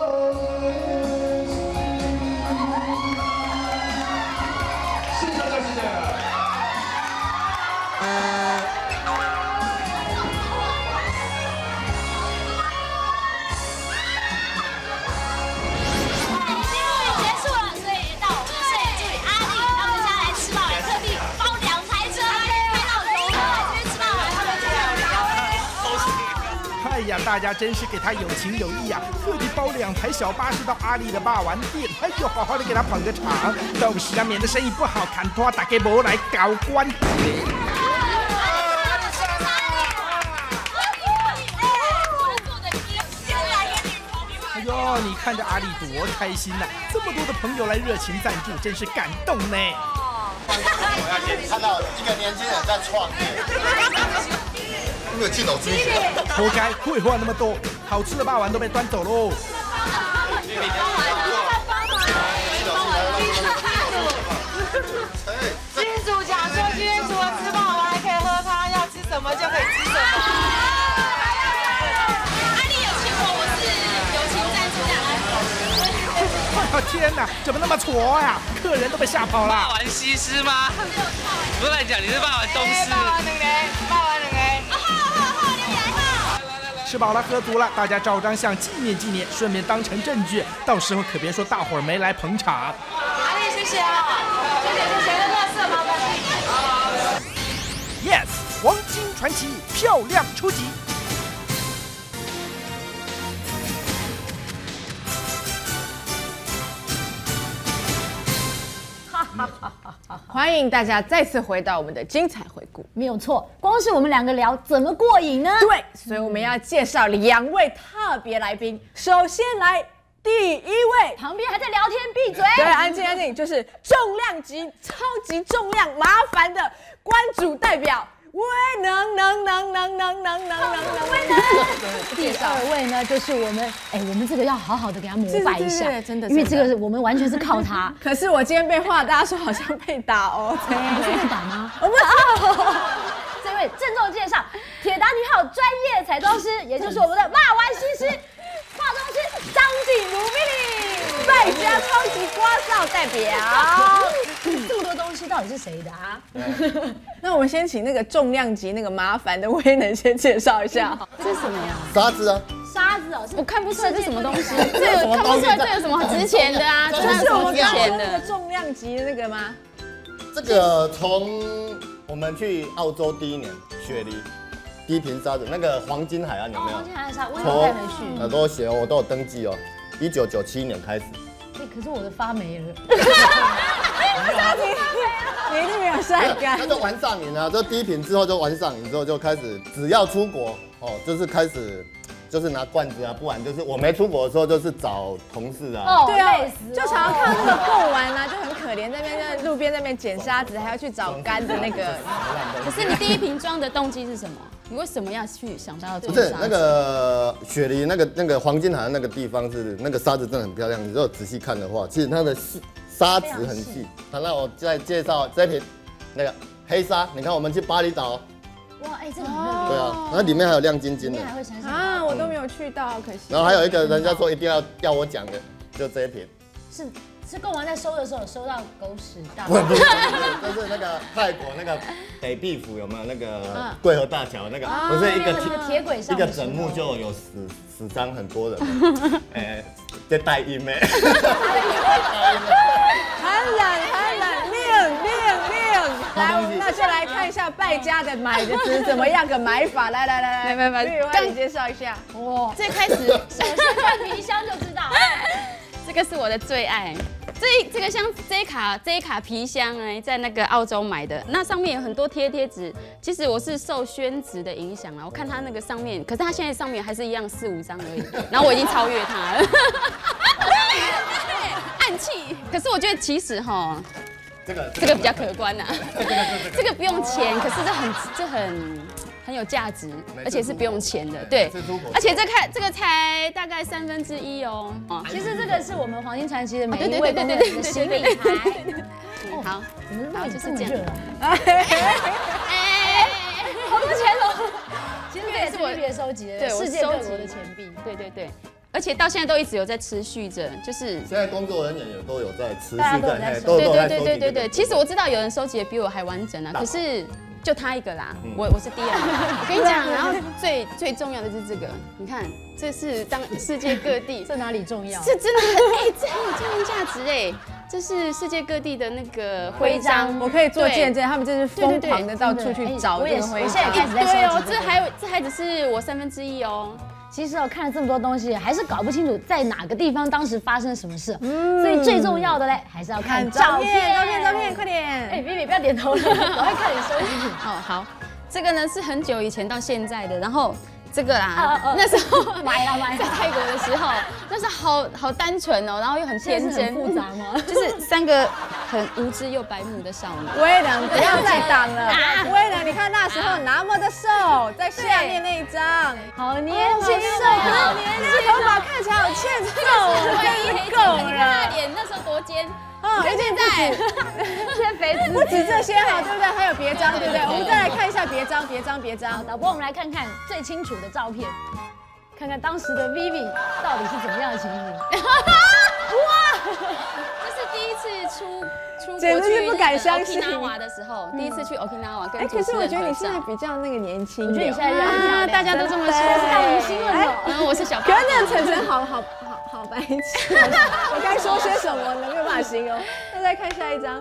大家真是给他有情有义啊！特地包2台小巴士到阿里的霸王店，哎呦，好好的给他捧个场，倒是啊，免得生意不好，看拖打给我来搞关。 哟，你看着阿丽多开心呐！这么多的朋友来热情赞助，真是感动呢。 我要给你看到一个年轻人在创业，没有进脑追血， 活该废话那么多，好吃的霸王都被端走喽。 金主讲说，今天除了吃霸王，还可以喝汤，要吃什么就可以吃什么。 阿丽有请我是友情赞助的。 天哪，怎么那么挫呀？客人都被吓跑了。 霸王西施吗？不是乱讲，你是霸王东施。霸王两个，霸王两个。 吃饱了喝足了，大家照张相纪念纪念，顺便当成证据，到时候可别说大伙儿没来捧场。 阿丽，谢谢啊，谢谢谢谢，那垃圾麻烦你。Yes， 黄金传奇漂亮出击。 欢迎大家再次回到我们的精彩回顾， 没有错，光是我们两个聊怎么过瘾呢？ 对，所以我们要介绍2位特别来宾。首先来第1位， 旁边还在聊天，闭嘴。 对，安静安静，就是重量级、超级重量、麻烦的关主代表。威能， 第2位呢，就是我们这个要好好的给他膜拜一下， 真的， 因为这个我们完全是靠他。 可是我今天被话，大家说好像被打哦， 不是被打吗？ 我不知道。 这位郑重介绍，铁达尼号专业彩妆师，也就是我们的骂完西施化妆师张静茹 Billy， 败家超级刮噪代表。这么多东西到底是谁的啊？ 那我们先请那个重量级、那个麻烦的威能先介绍一下。 这是什么呀？ 沙子啊。 沙子哦， 我看不出来这是什么东西，这个看不出来这有什么值钱的啊？ 这是我们刚刚说那个重量级的那个吗？ 这个从我们去澳洲第1年，雪梨第1瓶沙子，那个黄金海岸有没有？ 黄金海岸沙，我有带回去。 很多写我都有登记哦，1997年开始。 可是我的发霉了。 你一定没有晒干。 那就玩上瘾了，这第1瓶之后就玩上瘾，之后就开始只要出国哦，就是开始。就是拿罐子啊，不然就是我没出国的时候，就是找同事啊。 哦，对啊，就常常看那个贡丸啊，就很可怜，在路边那边捡沙子，还要去找干的那个。 可是你第1瓶装的动机是什么？你为什么要去想到做？ 不是那个雪梨那个黄金海岸那个地方是那个沙子真的很漂亮，你如果仔细看的话，其实它的沙质很细。好，那我再介绍这瓶那个黑沙，你看我们去巴厘岛。 哇，这个很特别。 对啊，那里面还有亮晶晶的。 啊，我都没有去到，可惜。 然后还有一个人家说一定要我讲的，就这一瓶。 是贡丸在收的时候有收到狗屎大。 不是，就是那个泰国那个北壁府有没有那个桂河大桥那个？不是一个铁轨上一个整幕就有死伤很多人。在带音没？ 很冷，亮。来，我们那就来看一下败家的买的是怎么样个买法。来，刚介绍一下。 哇，最开始首先看皮箱就知道， 这个是我的最爱。这个像这一卡皮箱哎，在那个澳洲买的，那上面有很多贴纸。其实我是受宣纸的影响啊，我看它那个上面，可是它现在上面还是一样4、5张而已，然后我已经超越它了，暗器。可是我觉得其实哈，这个比较可观呐，这个不用钱，可是这很有价值，而且是不用钱的，对，而且这个才大概1/3哦。 其实这个是我们黄金传奇的每一位工作人员的行李牌。 好， 怎么那么就是这样？ 好多钱哦！其实这也是我特别收集的， 对， 世界各国的钱币，对。而且到现在都一直有在持续着，就是现在工作人员也都有在持续在都在收集。 对。其实我知道有人收集的比我还完整啊，可是就他一个啦，我是第2名。我跟你讲，然后最重要的就是这个，你看，这是当世界各地， 这哪里重要？ 这真的这很有纪念价值哎。这是世界各地的那个徽章， 我可以做见证，他们就是疯狂的到处去找这个徽章。 我现在开始在收集。 对哦，这还只是我1/3哦。 其实看了这么多东西，还是搞不清楚在哪个地方当时发生什么事。所以最重要的嘞，还是要看照片， 快点 ！Vivi 不要点头了，我会看你收集品。 好，这个呢是很久以前到现在的，然后这个啦，那时候买在泰国的时候，那时候好单纯哦，然后又很天真。 很复杂吗？ 就是3个很无知又白目的少女。 威廉，不要再挡了。威廉，你看那时候那么的瘦，在下面那一张， 好年轻瘦， 好年轻，头发看起来好欠揍，真够了。 你看他脸那时候多尖。 一定在，不止这些哈，对不对？还有别张，对不对？我们再来看一下别张。 导播，我们来看看最清楚的照片，看看当时的 Vivi 到底是怎么样的情形。 哇，这是第一次出国去不敢相信 Okinawa 的时候，第一次去 Okinawa 跟主持人合照。 可是我觉得你现在比较那个年轻， 我觉得你现在越来越漂亮， 大家都这么说， 是大明星了。 然后我是小， 可是那晨晨好白痴，我该说些什么呢？没有办法形容。那再看下一张，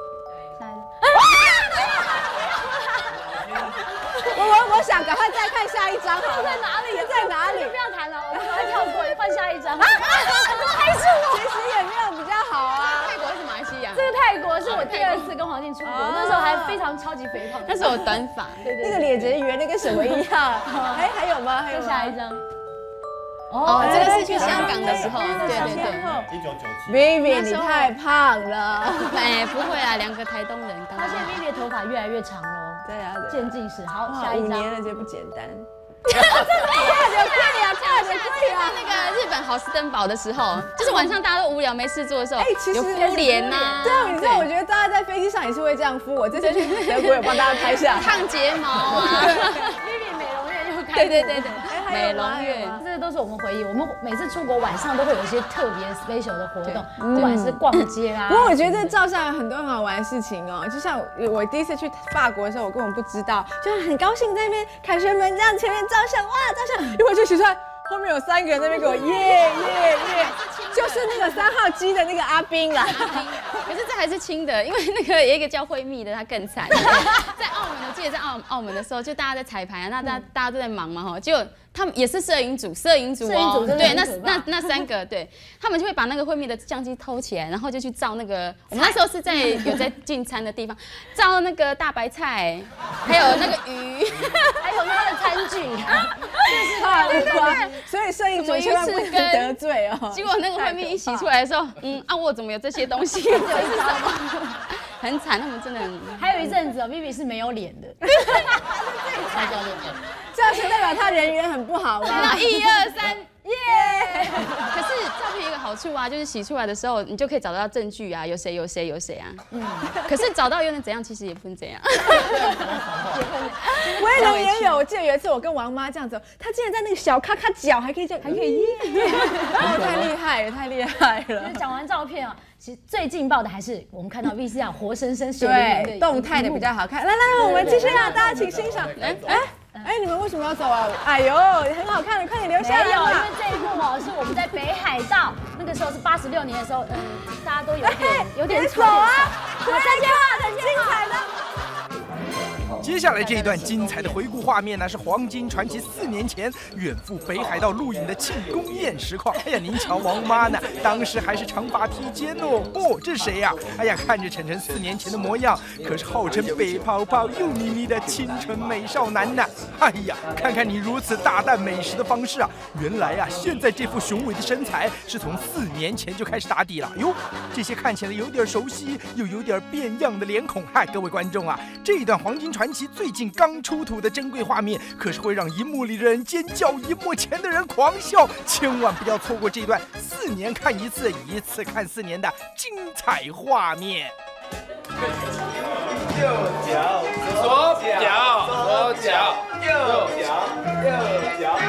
我想赶快再看下一张，好， 在哪里？ 在哪里？ 不要谈了，我们赶快跳过，换下一张。 还是我，其实也没有比较好啊。 泰国是马来西亚， 这个泰国是我第2次跟黄静出国，那时候还非常超级肥胖， 那是我短发， 对，那个脸直接圆的跟什么一样。还有吗？还有下一张。 哦，这个是去香港的时候，对。 1997。Vivi， 你太胖了。 哎，不会啦，2个台东人。 发现 Vivi 的头发越来越长喽。 对啊， 渐进式。好，下一张。 5年了，这不简单。 快点！在那个日本好斯登堡的时候，就是晚上大家都无聊没事做的时候，有敷脸呐。 对，你知道，我觉得大家在飞机上也是会这样敷。我这次去德国有帮大家拍下烫睫毛啊。 Vivi 美容院又开。 对，美容院， 这些都是我们回忆。我们每次出国晚上都会有一些特别 special 的活动，不管是逛街啊。 不过我觉得照相有很多很好玩的事情哦，就像我第一次去法国的时候，我根本不知道，就是很高兴在那边凯旋门这样前面照相，哇，照相，一会儿就洗出来。后面有3个人在那边给我耶，就是那个3号机的那个阿斌啦。 可是这还是轻的，因为那个有一个叫慧蜜的，他更惨。在澳门，我记得在澳门的时候，就大家在彩排啊，那大家都在忙嘛哈，就他们也是摄影组哦，对，那3个，对，他们就会把那个慧蜜的相机偷起来，然后就去照那个，我们那时候是有在进餐的地方，照那个大白菜，还有那个鱼， 还有他的餐具， 就是他的对。所以摄影组千万不能得罪哦。 结果那个慧蜜一洗出来的时候，我怎么有这些东西？这是什么？很惨，他们真的很。 还有一阵子哦 ，Vivi 是没有脸的。 这样是代表他人缘很不好吗 ？1、2、3，耶！可是照片有一个好处啊，就是洗出来的时候，你就可以找到证据啊，有谁啊。可是找到又能怎样？其实也不能怎样。 威龙也有，我记得有一次我跟王妈这样子，她竟然在那个小咔咔脚还可以耶！太厉害了！ 讲完照片啊，其实最劲爆的还是我们看到 VCR 活生生血淋淋的动态的比较好看。来，我们继续啊，大家请欣赏。你们为什么要走啊？哎呦，很好看的，快点留下来。 没有，因为这一幕哦，是我们在北海道，那个时候是86年的时候，大家都有点走啊！ 好，再见了，很精彩的。 接下来这一段精彩的回顾画面呢，是黄金传奇4年前远赴北海道录影的庆功宴实况。哎呀，您瞧王妈呢，当时还是长发披肩哦。这是谁呀？哎呀，看着晨晨4年前的模样，可是号称北泡泡又咪咪的清纯美少男呢。哎呀，看看你如此大啖美食的方式啊，原来啊，现在这副雄伟的身材是从4年前就开始打底了。哟，这些看起来有点熟悉又有点变样的脸孔，嗨，各位观众啊，这一段黄金传奇最近刚出土的珍贵画面，可是会让荧幕里的人尖叫，荧幕前的人狂笑，千万不要错过这段4年看一次，一次看4年的精彩画面。右脚，左脚，左脚，右脚，右脚。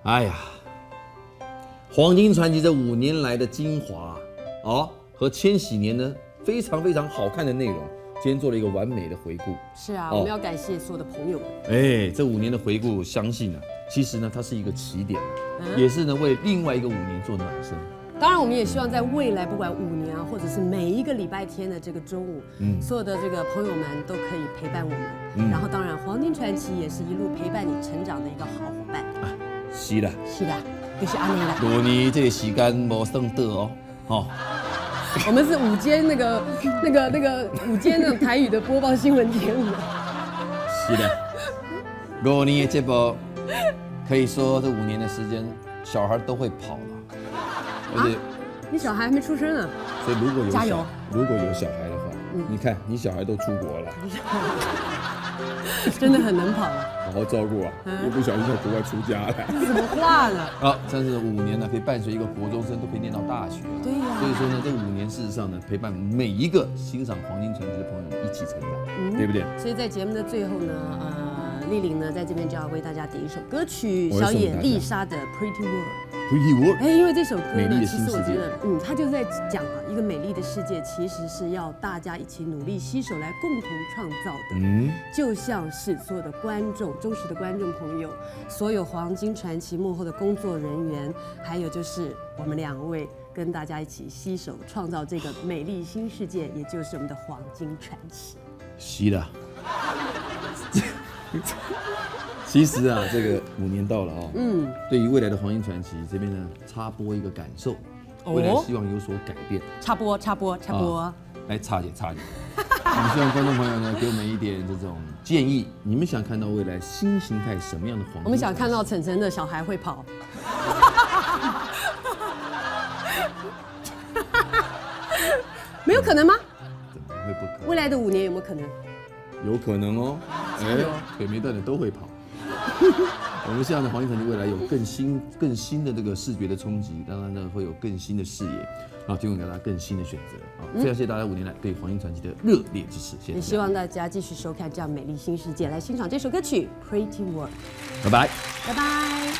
哎呀，黄金传奇这5年来的精华哦，和千禧年呢非常非常好看的内容，今天做了一个完美的回顾。 是啊，我们要感谢所有的朋友们。 哎，这5年的回顾，相信呢，其实呢它是一个起点，也是呢为另外一个5年做暖身。 当然，我们也希望在未来，不管5年啊，或者是每一个礼拜天的这个中午，所有的这个朋友们都可以陪伴我们。然后，当然，黄金传奇也是一路陪伴你成长的一个好伙伴。啊， 是的， 是的，就是安尼啦。 5年这个时间无算短哦，哦。 我们是午间那个午间那种台语的播报新闻节目。 是的，5年的节目，可以说这5年的时间，小孩都会跑了。而且， 你小孩还没出生呢， 所以如果有加油， 如果有小孩的话，你看你小孩都出国了， 真的很能跑了， 好好照顾啊，又不小心在国外出家了， 怎么话呢？ 好，但是5年呢，可以伴随一个国中生都可以念到大学， 对呀， 所以说呢，这5年事实上呢，陪伴每一个欣赏黄金传奇的朋友们一起成长，对不对？ 所以在节目的最后呢，丽玲呢在这边就要为大家点一首歌曲，小野丽莎的《Pretty World》。因为这首歌呢，其实我觉得，它就是在讲啊，一个美丽的世界其实是要大家一起努力携手来共同创造的。就像是所有的观众、忠实的观众朋友，所有黄金传奇幕后的工作人员，还有就是我们2位跟大家一起携手创造这个美丽新世界，也就是我们的黄金传奇。 是的。其实啊，这个5年到了哦，对于未来的黄金传奇这边呢，插播一个感受，未来希望有所改变。 插播， 来插点。我们希望观众朋友呢，给我们一点这种建议，你们想看到未来新形态什么样的黄金？ 我们想看到晨晨的小孩会跑。没有可能吗？ 怎么会不可能？ 未来的5年有没有可能？ 有可能哦，腿没断的都会跑。我们希望呢，黄金传奇未来有更新的这个视觉的冲击，当然呢会有更新的视野，然后提供给大家更新的选择啊！非常谢谢大家5年来对黄金传奇的热烈支持，谢谢。 也希望大家继续收看这样美丽新世界，来欣赏这首歌曲《Pretty World》。 拜拜， 拜拜。